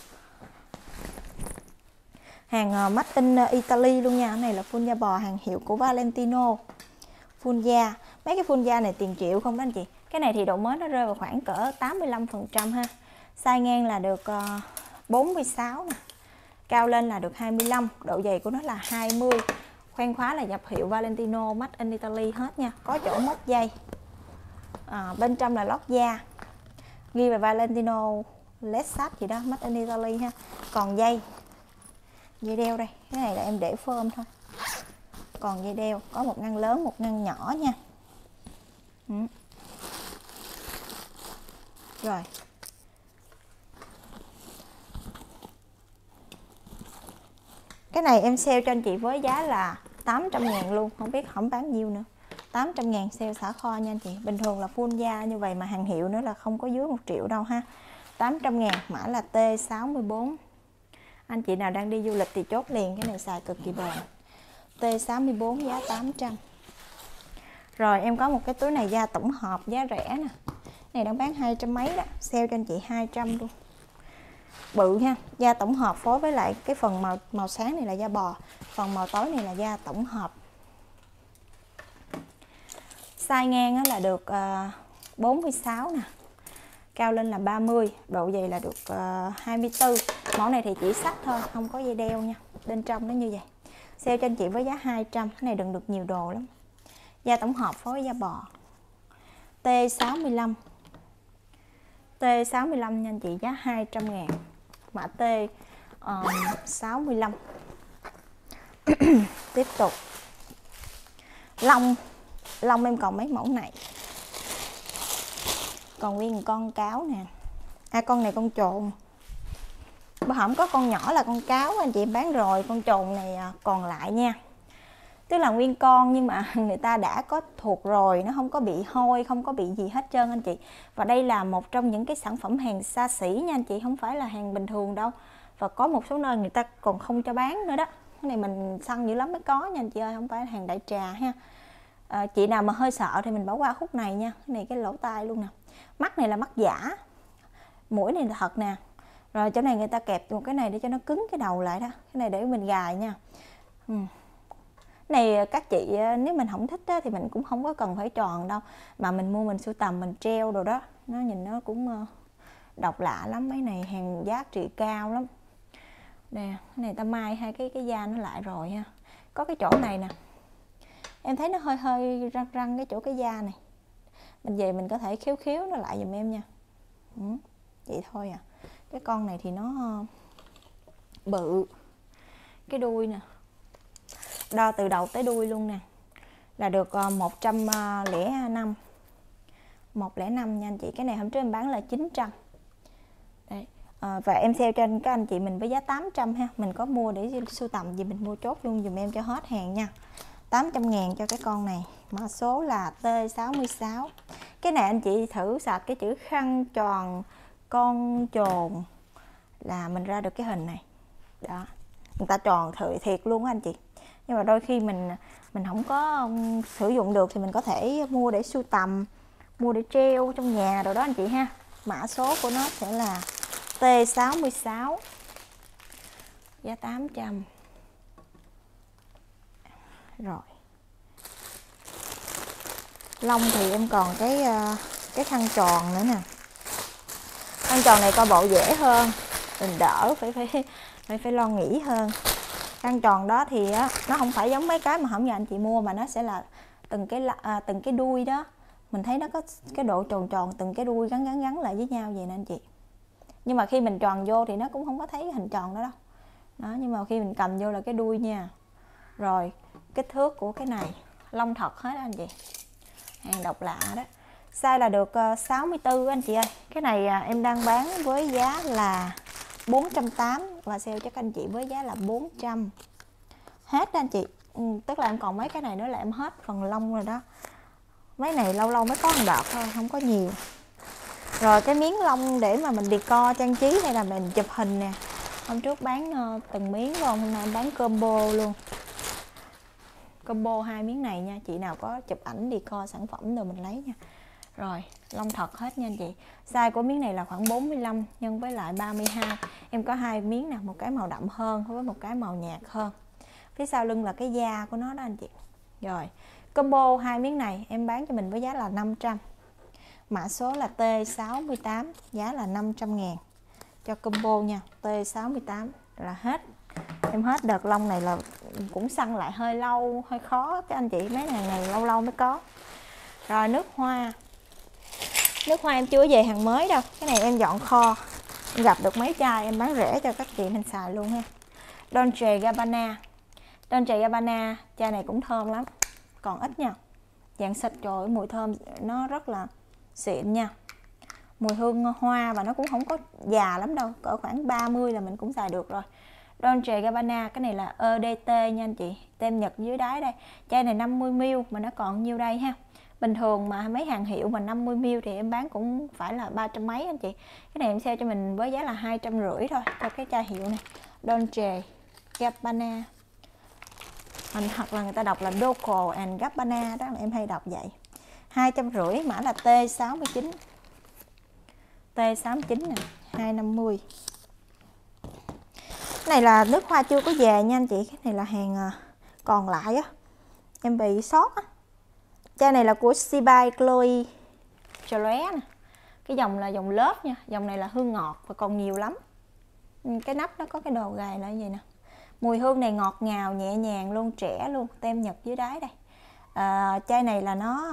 Hàng Made in Italy luôn nha. Cái này là full da bò, hàng hiệu của Valentino. Full da. Mấy cái full da này tiền triệu không đó anh chị. Cái này thì độ mới nó rơi vào khoảng cỡ 85% ha. Size ngang là được 46 nè. Cao lên là được 25. Độ dày của nó là 20. Khoen khóa là dập hiệu Valentino Made in Italy hết nha. Có chỗ móc dây. Bên trong là lót da. Ghi về Valentino Lessat gì đó, Made in Italy ha. Còn dây đeo đây. Cái này là em để phơm thôi. Còn dây đeo có một ngăn lớn, một ngăn nhỏ nha. Rồi. Cái này em sale cho anh chị với giá là 800.000 luôn. Không biết không bán nhiêu nữa. 800.000 sale xả kho nha anh chị. Bình thường là full da như vậy mà hàng hiệu nữa là không có dưới 1 triệu đâu ha. 800.000, mã là T64. Anh chị nào đang đi du lịch thì chốt liền, cái này xài cực kỳ bền. T64 giá 800. Rồi em có một cái túi này da tổng hợp giá rẻ nè. Này đang bán 200 mấy đó, sale cho anh chị 200 luôn. Bự ha, da tổng hợp phối với lại cái phần màu sáng này là da bò, phần màu tối này là da tổng hợp. Size ngang là được 46 nè. Cao lên là 30, độ dày là được 24. Mẫu này thì chỉ xách thôi, không có dây đeo nha. Bên trong nó như vậy. Sale cho anh chị với giá 200. Cái này đừng được nhiều đồ lắm. Da tổng hợp phối da bò. T65. T65 nha anh chị, giá 200.000. Mã T65. Tiếp tục. Lông em còn mấy mẫu này. Còn nguyên con cáo nè. Con này con trồn. Bữa hổm có con nhỏ là con cáo anh chị bán rồi, con trồn này còn lại nha. Tức là nguyên con nhưng mà người ta đã có thuộc rồi, nó không có bị hôi, không có bị gì hết trơn anh chị. Và đây là một trong những cái sản phẩm hàng xa xỉ nha anh chị, không phải là hàng bình thường đâu. Và có một số nơi người ta còn không cho bán nữa đó. Cái này mình săn dữ lắm mới có nha anh chị ơi, không phải hàng đại trà ha. Chị nào mà hơi sợ thì mình bỏ qua khúc này nha. Cái này cái lỗ tai luôn nè. Mắt này là mắt giả. Mũi này là thật nè. Rồi chỗ này người ta kẹp một cái này để cho nó cứng cái đầu lại đó. Cái này để mình gài nha. Này các chị nếu mình không thích á, thì mình cũng không có cần phải tròn đâu. Mà mình mua mình sưu tầm mình treo đồ đó. Nó nhìn nó cũng độc lạ lắm. Mấy này hàng giá trị cao lắm. Nè, cái này ta mai hai cái da nó lại rồi ha. Có cái chỗ này nè. Em thấy nó hơi hơi răng răng cái chỗ cái da này. Mình về mình có thể khéo khéo nó lại giùm em nha. Vậy thôi à. Cái con này thì nó bự. Cái đuôi nè. Đo từ đầu tới đuôi luôn nè. Là được 105. 105 nha anh chị. Cái này hôm trước em bán là 900. Đây. Và em sale cho các anh chị mình với giá 800 ha. Mình có mua để sưu tầm gì mình mua chốt luôn dùm em cho hết hàng nha. 800.000 cho cái con này. Mã số là T66. Cái này anh chị thử sạch cái chữ khăn tròn con trồn là mình ra được cái hình này. Đó. Người ta tròn thiệt luôn á anh chị. Nhưng mà đôi khi mình không có sử dụng được thì mình có thể mua để sưu tầm, mua để treo trong nhà rồi đó anh chị ha. Mã số của nó sẽ là T66. Giá 800. Rồi. Lông thì em còn cái khăn tròn nữa nè. Khăn tròn này coi bộ dễ hơn, mình đỡ phải lo nghĩ hơn. Khăn tròn đó thì nó không phải giống mấy cái mà hôm giờ anh chị mua, mà nó sẽ là từng cái đuôi đó. Mình thấy nó có cái độ tròn tròn, từng cái đuôi gắn lại với nhau vậy nè anh chị. Nhưng mà khi mình tròn vô thì nó cũng không có thấy cái hình tròn đó đâu. Đó, nhưng mà khi mình cầm vô là cái đuôi nha. Rồi, kích thước của cái này lông thật hết đó anh chị. Hàng độc lạ đó. Size là được 64 anh chị ơi. Cái này em đang bán với giá là 480 và sale cho các anh chị với giá là 400. Hết đó anh chị. Tức là em còn mấy cái này nữa là em hết phần lông rồi đó. Mấy này lâu lâu mới có một đợt thôi, không có nhiều. Rồi cái miếng lông để mà mình decor trang trí hay là mình chụp hình nè. Hôm trước bán từng miếng rồi, hôm nay em bán combo luôn. Combo 2 miếng này nha. Chị nào có chụp ảnh decor sản phẩm rồi mình lấy nha. Rồi, lông thật hết nha anh chị. Size của miếng này là khoảng 45 nhân với lại 32. Em có 2 miếng nè, một cái màu đậm hơn với một cái màu nhạt hơn. Phía sau lưng là cái da của nó đó anh chị. Rồi, combo 2 miếng này em bán cho mình với giá là 500. Mã số là T68, giá là 500.000 cho combo nha. T68 là hết. Em hết đợt lông này là cũng săn lại hơi lâu, hơi khó các anh chị. Mấy hàng này lâu lâu mới có. Rồi nước hoa. Nước hoa em chưa về hàng mới đâu. Cái này em dọn kho. Em gặp được mấy chai em bán rẻ cho các chị mình xài luôn ha. Dolce Gabbana. Dolce Gabbana chai này cũng thơm lắm. Còn ít nha. Dạng xịt trời, mùi thơm nó rất là xịn nha. Mùi hương hoa và nó cũng không có già lắm đâu. Cỡ khoảng 30 là mình cũng xài được rồi. Dolce Gabbana, cái này là EDT nha anh chị. Tem Nhật dưới đáy đây. Chai này 50ml mà nó còn nhiêu đây ha. Bình thường mà mấy hàng hiệu mà 50ml thì em bán cũng phải là 300 mấy anh chị. Cái này em sale cho mình với giá là 250 thôi cho cái chai hiệu này. Dolce Gabbana. Hoặc là người ta đọc là Dolce and Gabbana đó, em hay đọc vậy. 250, mã là T69. T69 nè, 250. Cái này là nước hoa chưa có về nha anh chị. Cái này là hàng còn lại á. Em bị sót á. Chai này là của Sibai Chloe Chloe nè. Cái dòng là dòng lớp nha. Dòng này là hương ngọt và còn nhiều lắm. Cái nắp nó có cái đồ gài là vậy nè. Mùi hương này ngọt ngào, nhẹ nhàng luôn, trẻ luôn, tem Nhật dưới đáy đây. Chai này là nó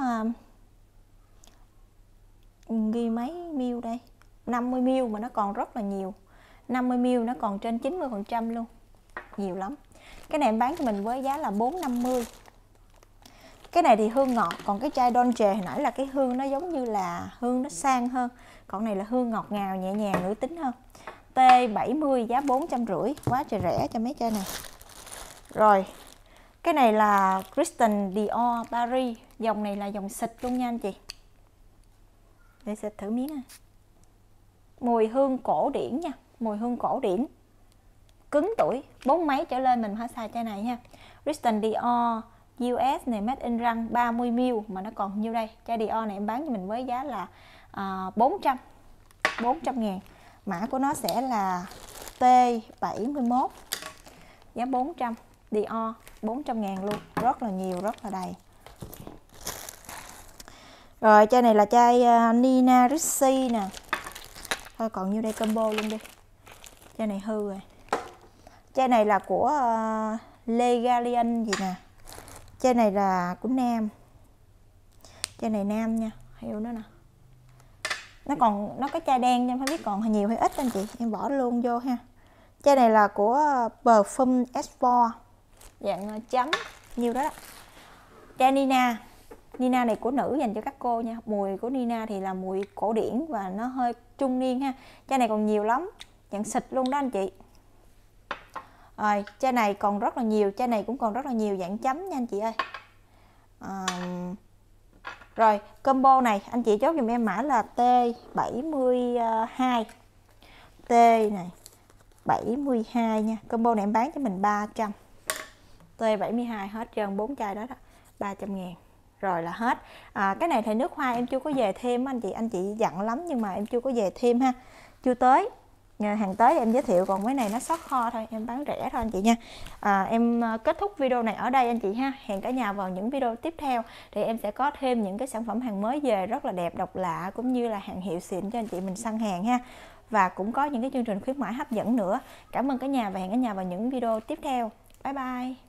ghi mấy ml đây, 50 ml mà nó còn rất là nhiều. 50 ml nó còn trên 90% luôn, nhiều lắm. Cái này em bán cho mình với giá là 450. Cái này thì hương ngọt, còn cái chai Dolce hồi nãy là cái hương nó giống như là hương nó sang hơn, còn này là hương ngọt ngào, nhẹ nhàng, nữ tính hơn. T70 giá 450, quá trời rẻ cho mấy chai này. Rồi, cái này là Christian Dior Paris, dòng này là dòng xịt luôn nha anh chị. Để xịt thử miếng này. Mùi hương cổ điển nha, mùi hương cổ điển, cứng tuổi, 40 mấy trở lên mình phải xài chai này nha. Christian Dior US này made in răng 30ml mà nó còn nhiêu đây. Chai Dior này em bán cho mình với giá là 400 ngàn. Mã của nó sẽ là T71, giá 400. Dior 400 ngàn luôn, rất là nhiều, rất là đầy. Rồi chai này là chai Nina Ricci nè. Thôi còn nhiêu đây, combo luôn đi. Chai này hư rồi. Chai này là của Le Gallienne gì nè. Chai này là của nam. Chai này nam nha, hiệu nó nè. Nó có chai đen nha, em không biết còn nhiều hay ít anh chị, em bỏ luôn vô ha. Chai này là của Parfum S4, dạng chấm nhiêu đó. Chai Nina. Nina này của nữ dành cho các cô nha. Mùi của Nina thì là mùi cổ điển và nó hơi trung niên ha. Chai này còn nhiều lắm, dạng xịt luôn đó anh chị. Rồi, chai này còn rất là nhiều, chai này cũng còn rất là nhiều dạng chấm nha anh chị ơi. Rồi, combo này anh chị chốt giùm em mã là T72. T này 72 nha. Combo này em bán cho mình 300. T72 hết trơn 4 chai đó đó, 300 ngàn. Rồi là hết. Cái này thì nước hoa em chưa có về thêm anh chị dặn lắm nhưng mà em chưa có về thêm ha. Chưa tới. Hàng tới em giới thiệu, còn mấy này nó sót kho thôi, em bán rẻ thôi anh chị nha. Em kết thúc video này ở đây anh chị ha. Hẹn cả nhà vào những video tiếp theo thì em sẽ có thêm những cái sản phẩm hàng mới về rất là đẹp, độc lạ cũng như là hàng hiệu xịn cho anh chị mình săn hàng ha. Và cũng có những cái chương trình khuyến mãi hấp dẫn nữa. Cảm ơn cả nhà và hẹn cả nhà vào những video tiếp theo. Bye bye.